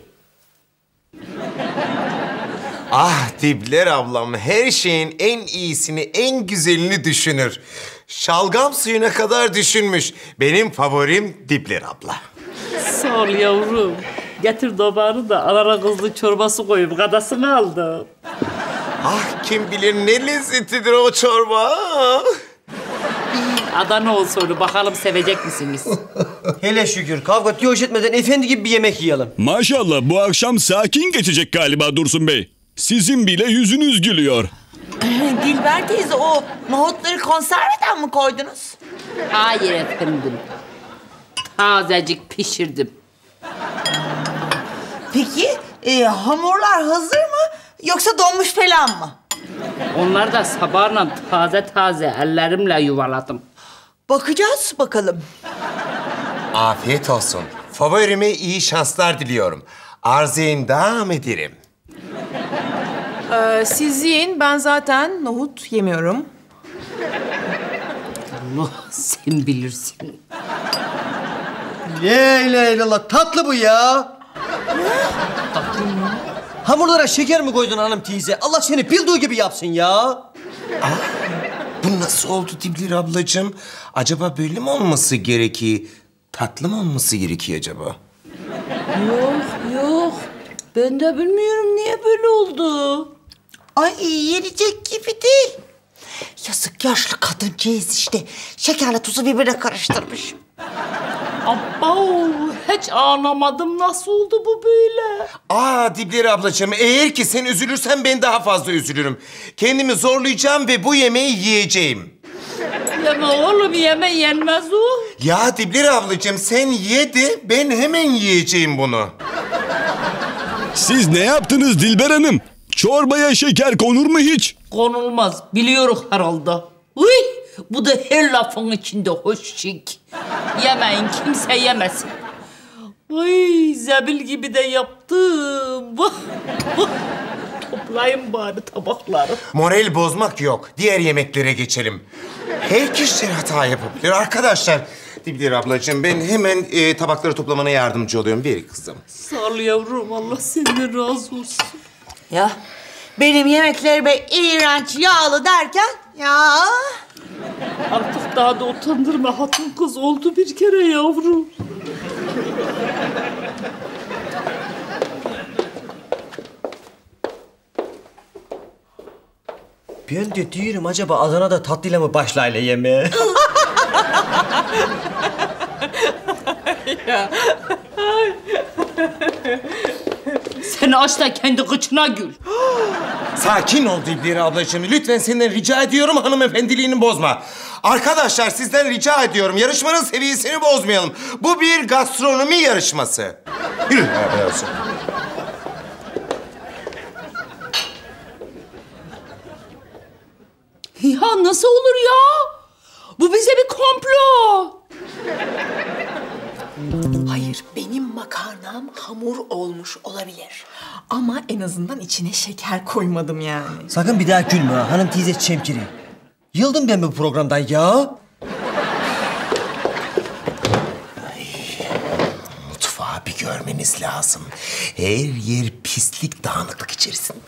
Ah Dibler ablam her şeyin en iyisini, en güzelini düşünür. Şalgam suyuna kadar düşünmüş. Benim favorim Dibler abla. Sağ ol yavrum. Getir dobağını da alana kızlı çorbası koyup kadasını aldım. Ah kim bilir ne lezzetidir o çorba. Adana usulü bakalım sevecek misiniz? Hele şükür kavga diyoş etmeden efendi gibi bir yemek yiyelim. Maşallah bu akşam sakin geçecek galiba Dursun Bey. Sizin bile yüzünüz gülüyor. Dilber teyze o nohutları konserveden mi koydunuz? Hayır efendim. Tazecik pişirdim. Peki hamurlar hazır mı yoksa donmuş falan mı? Onları da sabahla taze taze ellerimle yuvaladım. Bakacağız bakalım. Afiyet olsun. Favorime iyi şanslar diliyorum. Arzuya devam ederim. Siz yiyin, ben zaten nohut yemiyorum. Allah sen bilirsin. La ilahe illallah tatlı bu ya. Tatlı mı? Hamurlara şeker mi koydun hanım teyze? Allah seni bildiği gibi yapsın ya. Bu nasıl oldu Dibler ablacığım? Acaba böyle mi olması gerekiyor? Tatlı mı olması gerekiyor acaba? Yok. Ben de bilmiyorum niye böyle oldu. Ay yenecek gibi değil. Yazık yaşlı kadıncağız işte. Şekerle tuzu birbirine karıştırmış. Abba hiç anlamadım nasıl oldu bu böyle. Dibler ablacığım eğer ki sen üzülürsen ben daha fazla üzülürüm. Kendimi zorlayacağım ve bu yemeği yiyeceğim. Yeme oğlum yeme yenmez o. Ya Dibler ablacığım sen ye de ben hemen yiyeceğim bunu. Siz ne yaptınız Dilber Hanım? Çorbaya şeker konur mu hiç? Konulmaz biliyoruz herhalde. Uy, bu da her lafın içinde hoşçik. Yemeyin kimse yemesin. Ay zebil gibi de yaptım. Vah. Toplayın bari tabakları. Moral bozmak yok. Diğer yemeklere geçelim. Her kişi hata yapabilir arkadaşlar. Dibler ablacığım ben hemen tabakları toplamana yardımcı oluyorum. Ver kızım. Sağ ol yavrum Allah senden razı olsun. Ya benim yemeklerime iğrenç yağlı derken ya. Artık daha da utandırma hatun kız oldu bir kere yavrum. Ben de diyorum acaba Adana'da tatlıyla mı başlayla yemeğe? Sen aç da kendi kıçına gül. Sakin ol Dibler ablacığım. Lütfen senden rica ediyorum hanımefendiliğini bozma. Arkadaşlar sizden rica ediyorum yarışmanın seviyesini bozmayalım. Bu bir gastronomi yarışması. Yürü hayatım. Ya nasıl olur ya? Bu bize bir komplo. Hayır, benim makarnam hamur olmuş olabilir. Ama en azından içine şeker koymadım yani. Sakın bir daha gülme ha hanım teyze çemkiri. Yıldım ben bu programdan ya. Mutfağı bir görmeniz lazım. Her yer pislik, dağınıklık içerisinde.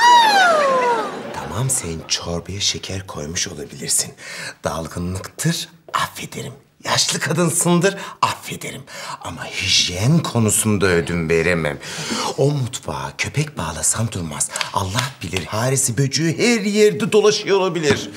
Tamam sen çorbaya şeker koymuş olabilirsin. Dalgınlıktır, affederim. Yaşlı kadınsındır, affederim. Ama hijyen konusunda ödün veremem. O mutfağa köpek bağlasam durmaz. Allah bilir, faresi böceği her yerde dolaşıyor olabilir.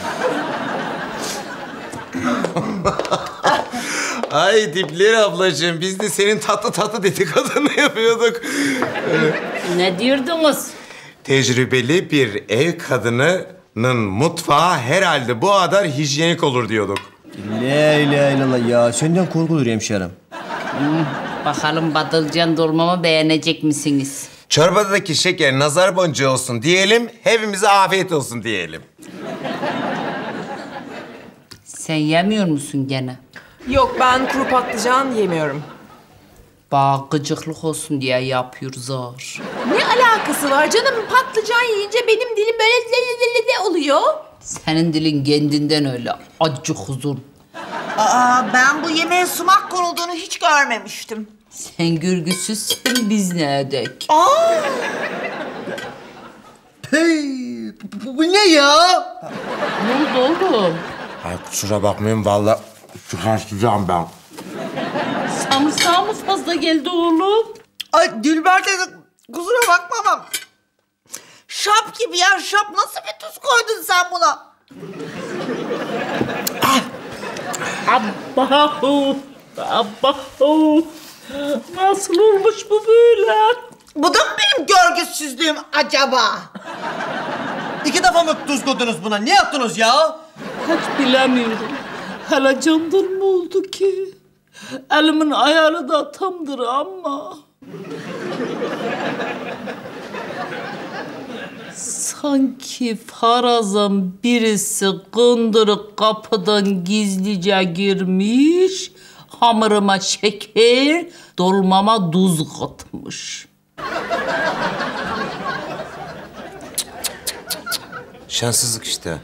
Ay Dibler ablacığım, biz de senin tatlı tatlı dedikodunu yapıyorduk. Ne diyordunuz? Tecrübeli bir ev kadınının mutfağı herhalde bu kadar hijyenik olur diyorduk. La ilahe illallah ya. Senden korkulur hemşerim. Bakalım Badılcan dolmamı beğenecek misiniz? Çorbadaki şeker nazar boncuğu olsun diyelim, hepimize afiyet olsun diyelim. Sen yemiyor musun gene? Yok, ben kuru patlıcan yemiyorum. Bana gıcıklık olsun diye yapıyor zor. Ne alakası var canım? Patlıcan yiyince benim dilim böyle de oluyor. Senin dilin kendinden öyle. Acı huzur. Ben bu yemeğe sumak konulduğunu hiç görmemiştim. Sen görgüsüzsen biz ne edek? Hey, bu ne ya? Ne oldu oğlum? Ay kusura bakmayın vallahi çıkartacağım ben. Samırsağı mı fazla geldi oğlum? Ay Dilber teyze kusura bakma ama... Şap gibi ya şap. Nasıl bir tuz koydun sen buna? Abbahu! Abbahu! Nasıl olmuş bu böyle? Bu da mı benim görgüsüzlüğüm acaba? 2 defa mı tuz koydunuz buna? Ne yaptınız ya? Hiç bilemiyorum. Hele candan mı oldu ki? Elimin ayarı da tamdır ama... Sanki farazan birisi kındırık kapıdan gizlice girmiş, hamuruma şeker, dolmama tuz katmış. Şanssızlık işte.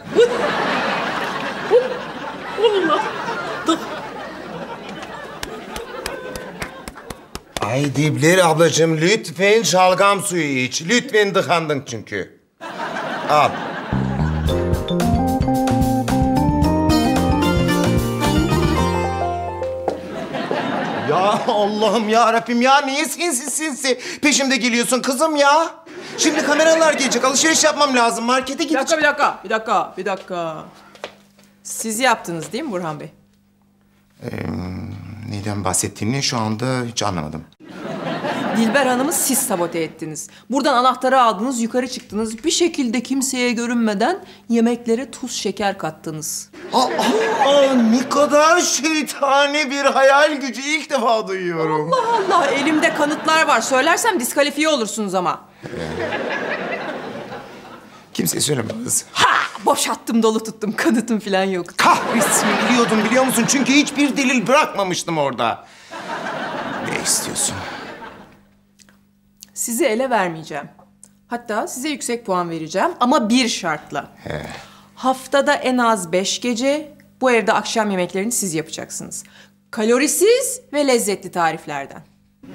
Ay Dibler ablacığım lütfen şalgam suyu iç. Lütfen tıkandın çünkü. Al. Ya Allah'ım ya Rabbim ya niye sinsi peşimde geliyorsun kızım ya? Şimdi kameralar gelecek, alışveriş yapmam lazım, markete gideceğim. Bir dakika. Siz yaptınız değil mi Burhan Bey? Neyden bahsettiğini şu anda hiç anlamadım. Dilber Hanım'ı siz sabote ettiniz. Buradan anahtarı aldınız, yukarı çıktınız. Bir şekilde kimseye görünmeden yemeklere tuz şeker kattınız. Ne kadar şeytani bir hayal gücü, ilk defa duyuyorum. Allah Allah, elimde kanıtlar var. Söylersem diskalifiye olursunuz ama. Kimseye söylemez. Boşalttım, dolu tuttum. Kanıtım falan yok. Kahretsin, biliyordum biliyor musun? Çünkü hiçbir delil bırakmamıştım orada. Ne istiyorsun? Sizi ele vermeyeceğim. Hatta size yüksek puan vereceğim ama bir şartla. Haftada en az 5 gece bu evde akşam yemeklerini siz yapacaksınız. Kalorisiz ve lezzetli tariflerden.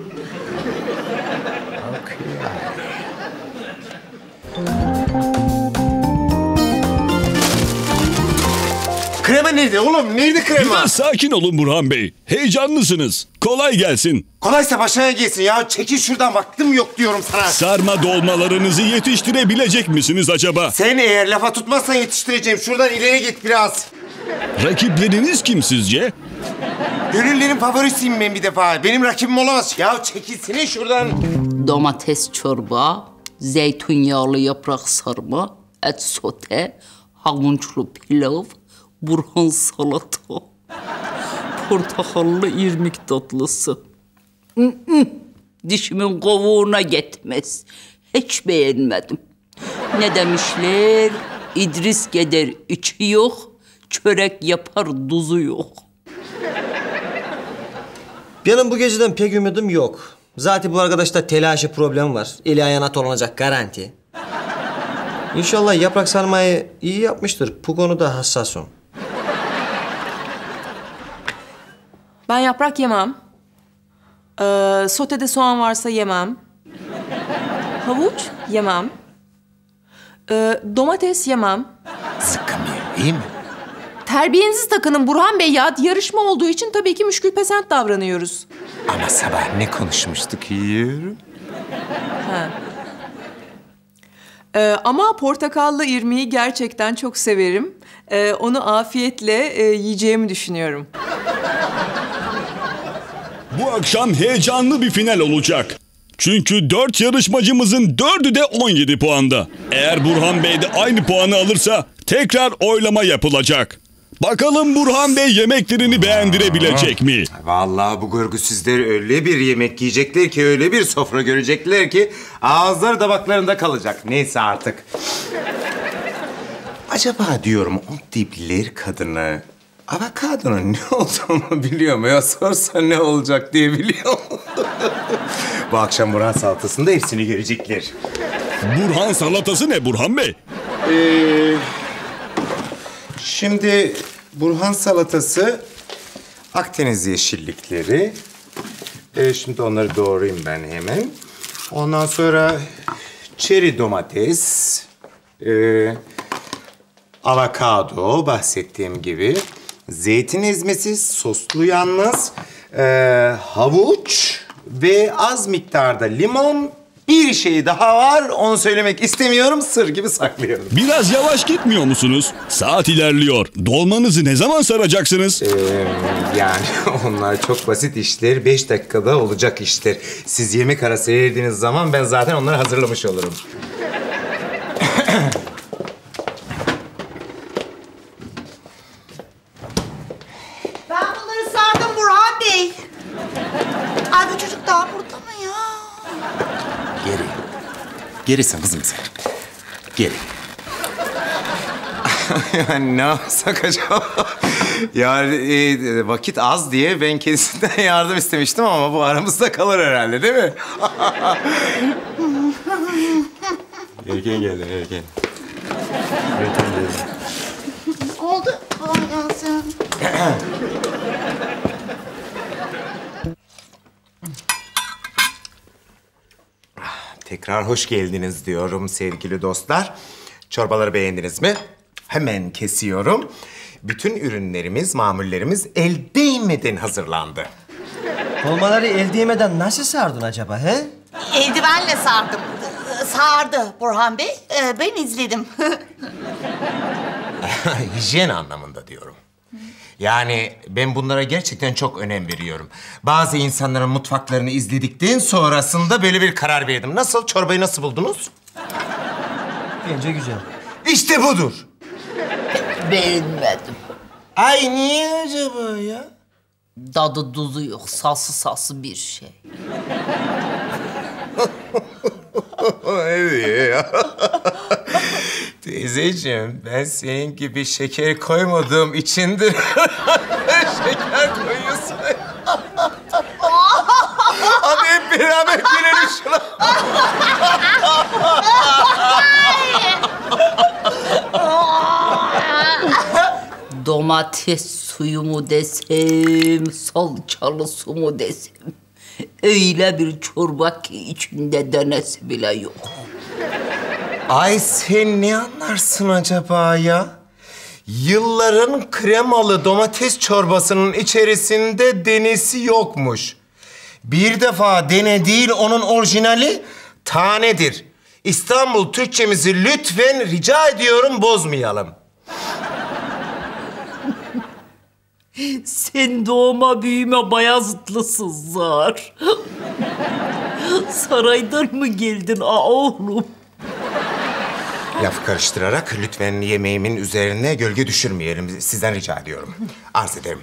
Krema nerede oğlum? Nerede krema? Biraz sakin olun Burhan Bey. Heyecanlısınız. Kolay gelsin. Kolaysa başına gelsin ya. Çekil şuradan, vaktim yok diyorum sana. Sarma dolmalarınızı yetiştirebilecek misiniz acaba? Sen eğer lafa tutmazsan yetiştireceğim. Şuradan ileri git biraz. Rakipleriniz kim sizce? Gönüllerin favorisiyim ben bir defa. Benim rakibim olamaz. Ya çekilsene şuradan. Domates çorba, zeytinyağlı yaprak sarma, et sote, havuçlu pilav, Burhan salata, portakallı irmik tatlısı. Dişimin kovuğuna gitmez. Hiç beğenmedim. Ne demişler? İdris gider içi yok, çörek yapar tuzu yok. Benim bu geceden pek ümidim yok. Zaten bu arkadaşta telaşı problem var. Eli ayağına dolanacak garanti. İnşallah yaprak sarmayı iyi yapmıştır. Bu konuda hassasım. Ben yaprak yemem. Sotede soğan varsa yemem. Havuç yemem. Domates yemem. Sıkkım ye, iyi mi? Terbiyenizi takının Burhan Bey ya. Yarışma olduğu için tabii ki müşkül pesent davranıyoruz. Ama sabah ne konuşmuştuk yiyorum? Ama portakallı irmiği gerçekten çok severim. Onu afiyetle yiyeceğimi düşünüyorum. Bu akşam heyecanlı bir final olacak. Çünkü 4 yarışmacımızın 4'ü de 17 puanda. Eğer Burhan Bey de aynı puanı alırsa tekrar oylama yapılacak. Bakalım Burhan Bey yemeklerini beğendirebilecek mi? Vallahi bu görgüsüzler öyle bir yemek yiyecekler ki, öyle bir sofra görecekler ki ağızları tabaklarında kalacak. Neyse artık. Acaba diyorum o Dibler kadını Avokadonun ne olduğunu biliyor mu ya? Sorsan ne olacak diye biliyor mu? Bu akşam Burhan salatasında hepsini görecekler. Burhan salatası ne Burhan Bey? Şimdi Burhan salatası Akdeniz yeşillikleri. Şimdi onları doğrayayım ben hemen. Ondan sonra çeri domates, avokado bahsettiğim gibi, zeytin ezmesi, soslu yalnız, havuç ve az miktarda limon. Bir şey daha var, onu söylemek istemiyorum, sır gibi saklıyorum. Biraz yavaş gitmiyor musunuz? Saat ilerliyor. Dolmanızı ne zaman saracaksınız? Yani onlar çok basit işler, 5 dakikada olacak işler. Siz yemek arası verdiğiniz zaman ben zaten onları hazırlamış olurum. Ben bunları sardım Burhan Bey. Ay bu çocuk daha burada mı ya? Gerisin kızım sen. Geri. Yani ne yapsak acaba? Yani vakit az diye ben kendisinden yardım istemiştim ama bu aramızda kalır herhalde değil mi? Erken geldi, erken. Oldu. Kolay gelsin. Tekrar hoş geldiniz diyorum sevgili dostlar. Çorbaları beğendiniz mi? Hemen kesiyorum. Bütün ürünlerimiz, mamullerimiz el değmeden hazırlandı. Dolmaları el değmeden nasıl sardın acaba he? Eldivenle sardım. Sardı Burhan Bey. Ben izledim. Hijyen anlamında diyorum. Yani ben bunlara gerçekten çok önem veriyorum. Bazı insanların mutfaklarını izledikten sonrasında böyle bir karar verdim. Nasıl? Çorbayı nasıl buldunuz? Bence güzel. İşte budur. Beğenmedim. Ay niye acaba ya? Tadı tuzu yok, sası bir şey. Ne diyor ya? Teyzeciğim, ben senin gibi şeker koymadığım içindir. Şeker koyuyorsun. Hadi hep beraber gülelim şuna. Domates suyu mu desem, salçalı su mu desem. Öyle bir çorba ki içinde denesi bile yok. Ay sen ne anlarsın acaba ya? Yılların kremalı domates çorbasının içerisinde denesi yokmuş. Bir defa dene değil, onun orijinali tanedir. İstanbul Türkçemizi lütfen rica ediyorum bozmayalım. Sen doğma büyüme Bayazıtlısın zar. Saraydan mı geldin oğlum? Laf karıştırarak lütfen yemeğimin üzerine gölge düşürmeyelim. Sizden rica ediyorum. Arz ederim.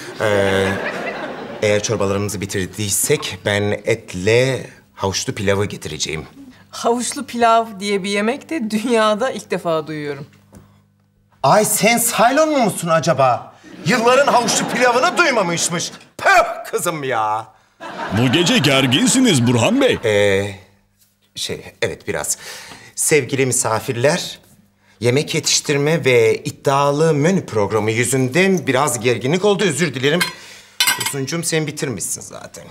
Eğer çorbalarımızı bitirdiysek ben etle havuçlu pilavı getireceğim. Havuçlu pilav diye bir yemek de dünyada ilk defa duyuyorum. Ay sen Saylon musun acaba? Yılların havuçlu pilavını duymamışmış. Püh kızım ya. Bu gece gerginsiniz Burhan Bey. Evet biraz. Sevgili misafirler, yemek yetiştirme ve iddialı menü programı yüzünden biraz gerginlik oldu. Özür dilerim. Füsuncuğum sen bitirmişsin zaten.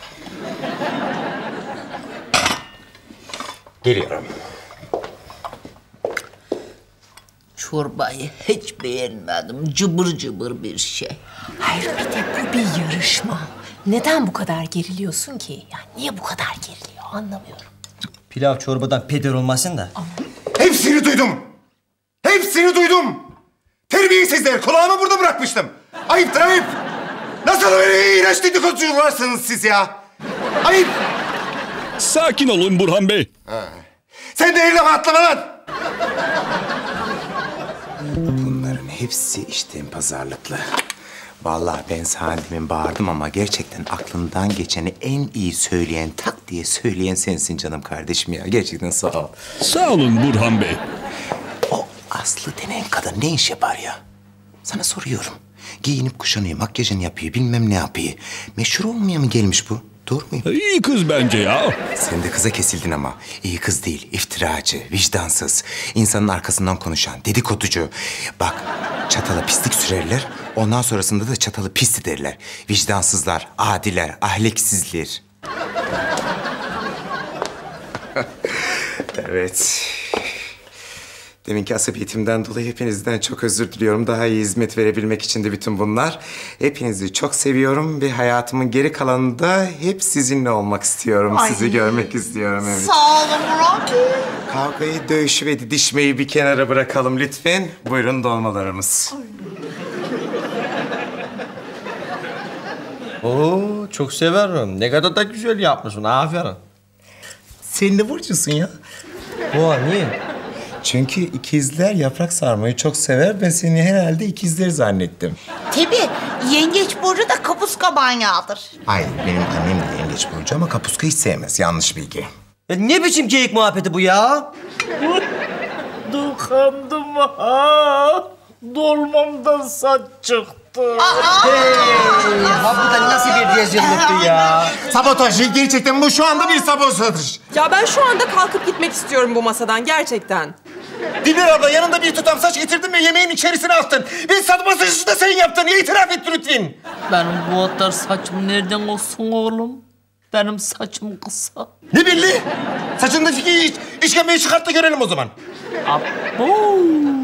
Geliyorum. Çorbayı hiç beğenmedim. Cıbır cıbır bir şey. Hayır bir de bu bir yarışma. Neden bu kadar geriliyorsun ki? Yani niye bu kadar geriliyor anlamıyorum. Pilav çorbadan peder olmasın da. Hepsini duydum. Hepsini duydum. Terbiyesizler. Kulağımı burada bırakmıştım. Ayıptır ayıp. Nasıl böyle iğrenç dedikoducularsınız siz ya? Ayıp. Sakin olun Burhan Bey. Sen de eline atlama lan. Bunların hepsi işten pazarlıklı. Vallahi ben Salim'in bağırdım ama gerçekten aklından geçeni en iyi söyleyen, tak diye söyleyen sensin canım kardeşim ya. Gerçekten sağ ol. Sağ olun Burhan Bey. O Aslı denen kadın ne iş yapar ya? Sana soruyorum. Giyinip kuşanıyor, makyajını yapıyor, bilmem ne yapıyor. Meşhur olmaya mı gelmiş bu? Doğru muyum? İyi kız bence ya. Sen de kıza kesildin ama. İyi kız değil, iftiracı, vicdansız. İnsanın arkasından konuşan, dedikoducu. Bak, çatala pislik sürerler. Ondan sonrasında da çatalı pis derler. Vicdansızlar, adiler, ahlaksizler. Evet. Deminki asabiyetimden dolayı hepinizden çok özür diliyorum. Daha iyi hizmet verebilmek için de bütün bunlar. Hepinizi çok seviyorum ve hayatımın geri kalanında hep sizinle olmak istiyorum. Ay. Sizi görmek istiyorum. Evet. Sağ olun Murat Bey. Kavgayı, dövüşü ve didişmeyi bir kenara bırakalım lütfen. Buyurun dolmalarımız. Oo, çok severim. Ne kadar da güzel yapmışsın. Aferin. Sen ne burcusun ya? Boğa niye? Çünkü ikizler yaprak sarmayı çok sever. Ben seni herhalde ikizler zannettim. Tabii yengeç burcu da kapuska manyağıdır. Hayır, benim annem de yengeç burcu ama kapuska hiç sevmez. Yanlış bilgi. Ne biçim geyik muhabbeti bu ya? Dıkandım ha. Dolmamdan saç çıktı. Hey, harbiden nasıl bir rezillikti ya? Sabotaj, gerçekten bu şu anda bir sabotaj. Ya ben şu anda kalkıp gitmek istiyorum bu masadan gerçekten. Dilber abla yanında bir tutam saç getirdin ve yemeğin içerisine attın. Ve sabotajı da sen yaptın. İtiraf et lütfen. Benim bu kadar saçım nereden olsun oğlum? Benim saçım kısa. Ne belli? Saçındaki işkembeyi çıkart da görelim o zaman. Abo.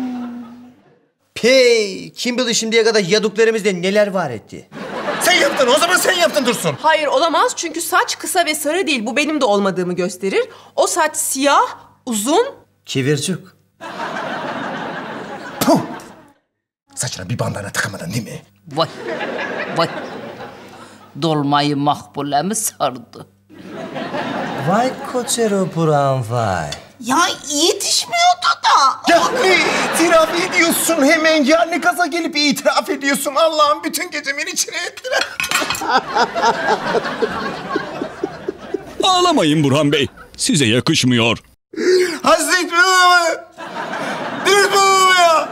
Pey, kim bilir şimdiye kadar yaduklarımızda neler var etti? Sen yaptın, o zaman sen yaptın Dursun. Hayır olamaz çünkü saç kısa ve sarı değil. Bu benim de olmadığımı gösterir. O saç siyah, uzun. Kivircik. Puh! Saçına bir bandana takamadın değil mi? Vay, vay. Dolmayı Makbule mi sardı? Vay koçero buran vay. Ya yetişmiyordu da. Ya ne itiraf ediyorsun hemen ya? Ne gaza gelip itiraf ediyorsun? Allah'ım bütün gece beni içine ettiler. Ağlamayın Burhan Bey. Size yakışmıyor. Hasret mi? Dürüst mü ya?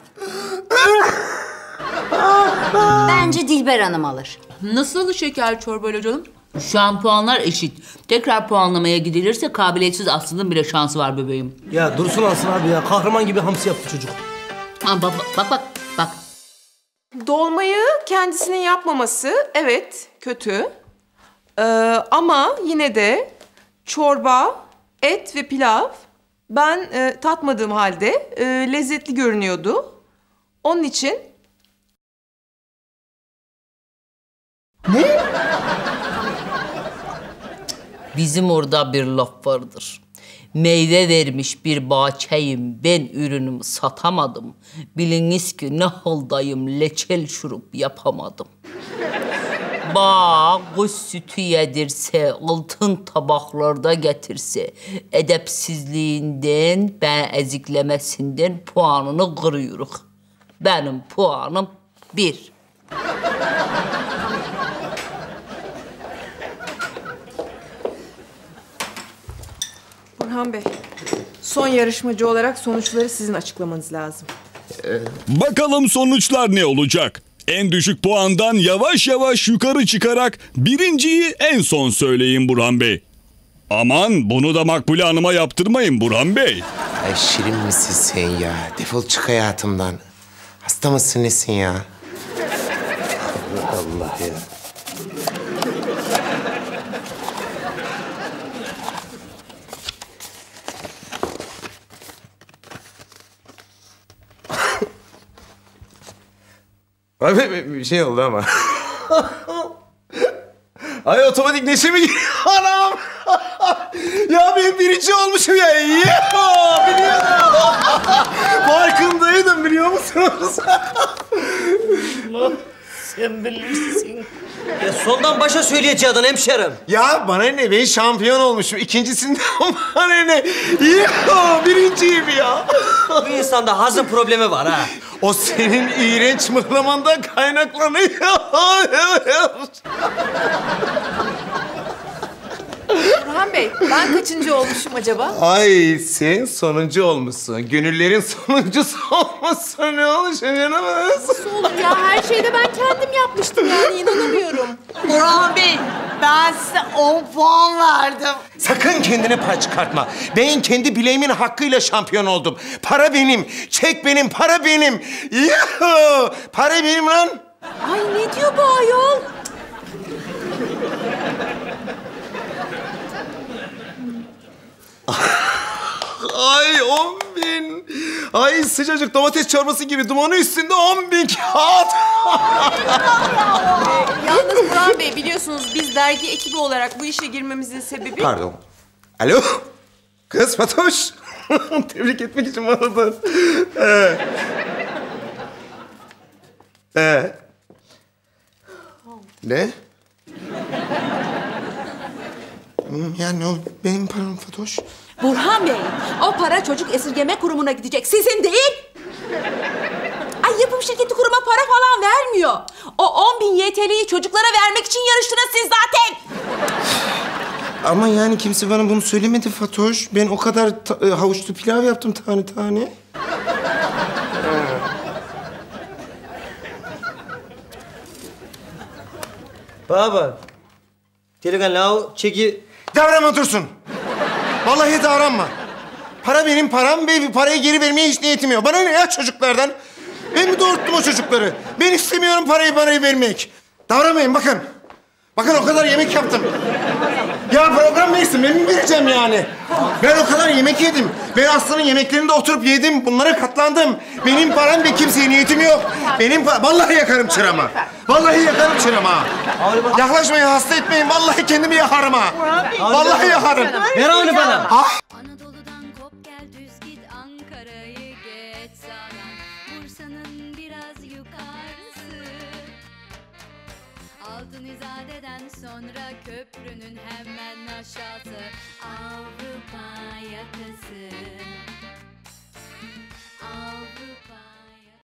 Bence Dilber Hanım alır. Nasıl şeker çorbayla canım? Şu an puanlar eşit. Tekrar puanlamaya gidilirse kabiliyetsiz Aslı'nın bile şansı var bebeğim. Ya Dursun alsın abi ya. Kahraman gibi hamsi yaptı çocuk. Ha, bak. Dolmayı kendisinin yapmaması evet kötü. Ama yine de çorba, et ve pilav ben tatmadığım halde lezzetli görünüyordu. Onun için... Ne? Bizim orada bir laf vardır. Meyve vermiş bir bahçeyim, ben ürünümü satamadım. Biliniz ki ne haldayım, leçel şurup yapamadım. Bağ kuş sütü yedirse, altın tabaklarda getirse, edepsizliğinden, ben eziklemesinden puanını kırıyoruz. Benim puanım 1. Burhan Bey, son yarışmacı olarak sonuçları sizin açıklamanız lazım. Bakalım sonuçlar ne olacak? En düşük puandan yavaş yavaş yukarı çıkarak birinciyi en son söyleyin Burhan Bey. Aman bunu da Makbule Hanım'a yaptırmayın Burhan Bey. Ay şirin misin sen ya? Defol çık hayatımdan. Hasta mısın nesin ya? Allah ya. Abi bir şey oldu ama. Ay otomatik neşe mi giriyor? Anam! Ya ben birinci olmuşum ya. Biliyordum. Farkındaydım biliyor musunuz? Sen bilirsin. Ya sondan başa söyleyeceğin hemşerim. Ya bana ne, ben şampiyon olmuşum. İkincisinden bana ne? Birinciyim ya. Bu insanda hazım problemi var ha. O senin iğrenç mıhlamandan kaynaklanıyor. Burhan Bey, ben kaçıncı olmuşum acaba? Ay sen sonuncu olmuşsun. Gönüllerin sonuncusu olmuşsun. Ne olmuş canımız? Nasıl olur ya? Her şeyi de ben kendim yapmıştım yani inanamıyorum. Burhan Bey, ben size 10 puan verdim. Sakın kendine pay çıkartma. Ben kendi bileğimin hakkıyla şampiyon oldum. Para benim, çek benim, para benim. Yuhu! Para benim lan. Ay ne diyor bu ayol? Ay 10.000. Ay sıcacık domates çorbası gibi dumanı üstünde 10.000 kağıt. Yalnız Burhan Bey biliyorsunuz biz dergi ekibi olarak bu işe girmemizin sebebi... Pardon. Alo. Kız Fatoş. Tebrik etmek için aradın. Ne? Yani o benim param Fatoş. Burhan Bey, o para çocuk esirgeme kurumuna gidecek. Sizin değil. Ay yapım şirketi kuruma para falan vermiyor. O 10.000 YTL'yi çocuklara vermek için yarıştınız siz zaten. Ama yani kimse bana bunu söylemedi Fatoş. Ben o kadar havuçlu pilav yaptım tane tane. Baba. Delikanlı çeki... Davranma Dursun. Vallahi davranma. Para benim param ve parayı geri vermeye hiç niyetim yok. Bana ne ya çocuklardan? Ben mi doğurttum o çocukları? Ben istemiyorum parayı vermek. Davranmayın bakın. Bakın o kadar yemek yaptım. Ya program neyse ben mi vereceğim yani? Ben o kadar yemek yedim. Ben Aslı'nın yemeklerinde oturup yedim. Bunlara katlandım. Benim param ve kimseye niyetim yok. Benim vallahi yakarım çırama. Vallahi yakarım çırama. Yaklaşmayın, hasta etmeyin. Vallahi kendimi yakarım ha. Vallahi yakarım. Ver onu bana. Anadolu'dan kop gel düz git Ankara'yı geç sağdan Bursa'nın biraz yukarısı Altın İzade'den sonra köprünün hemen aşağısı Avrupa yakası Avrupa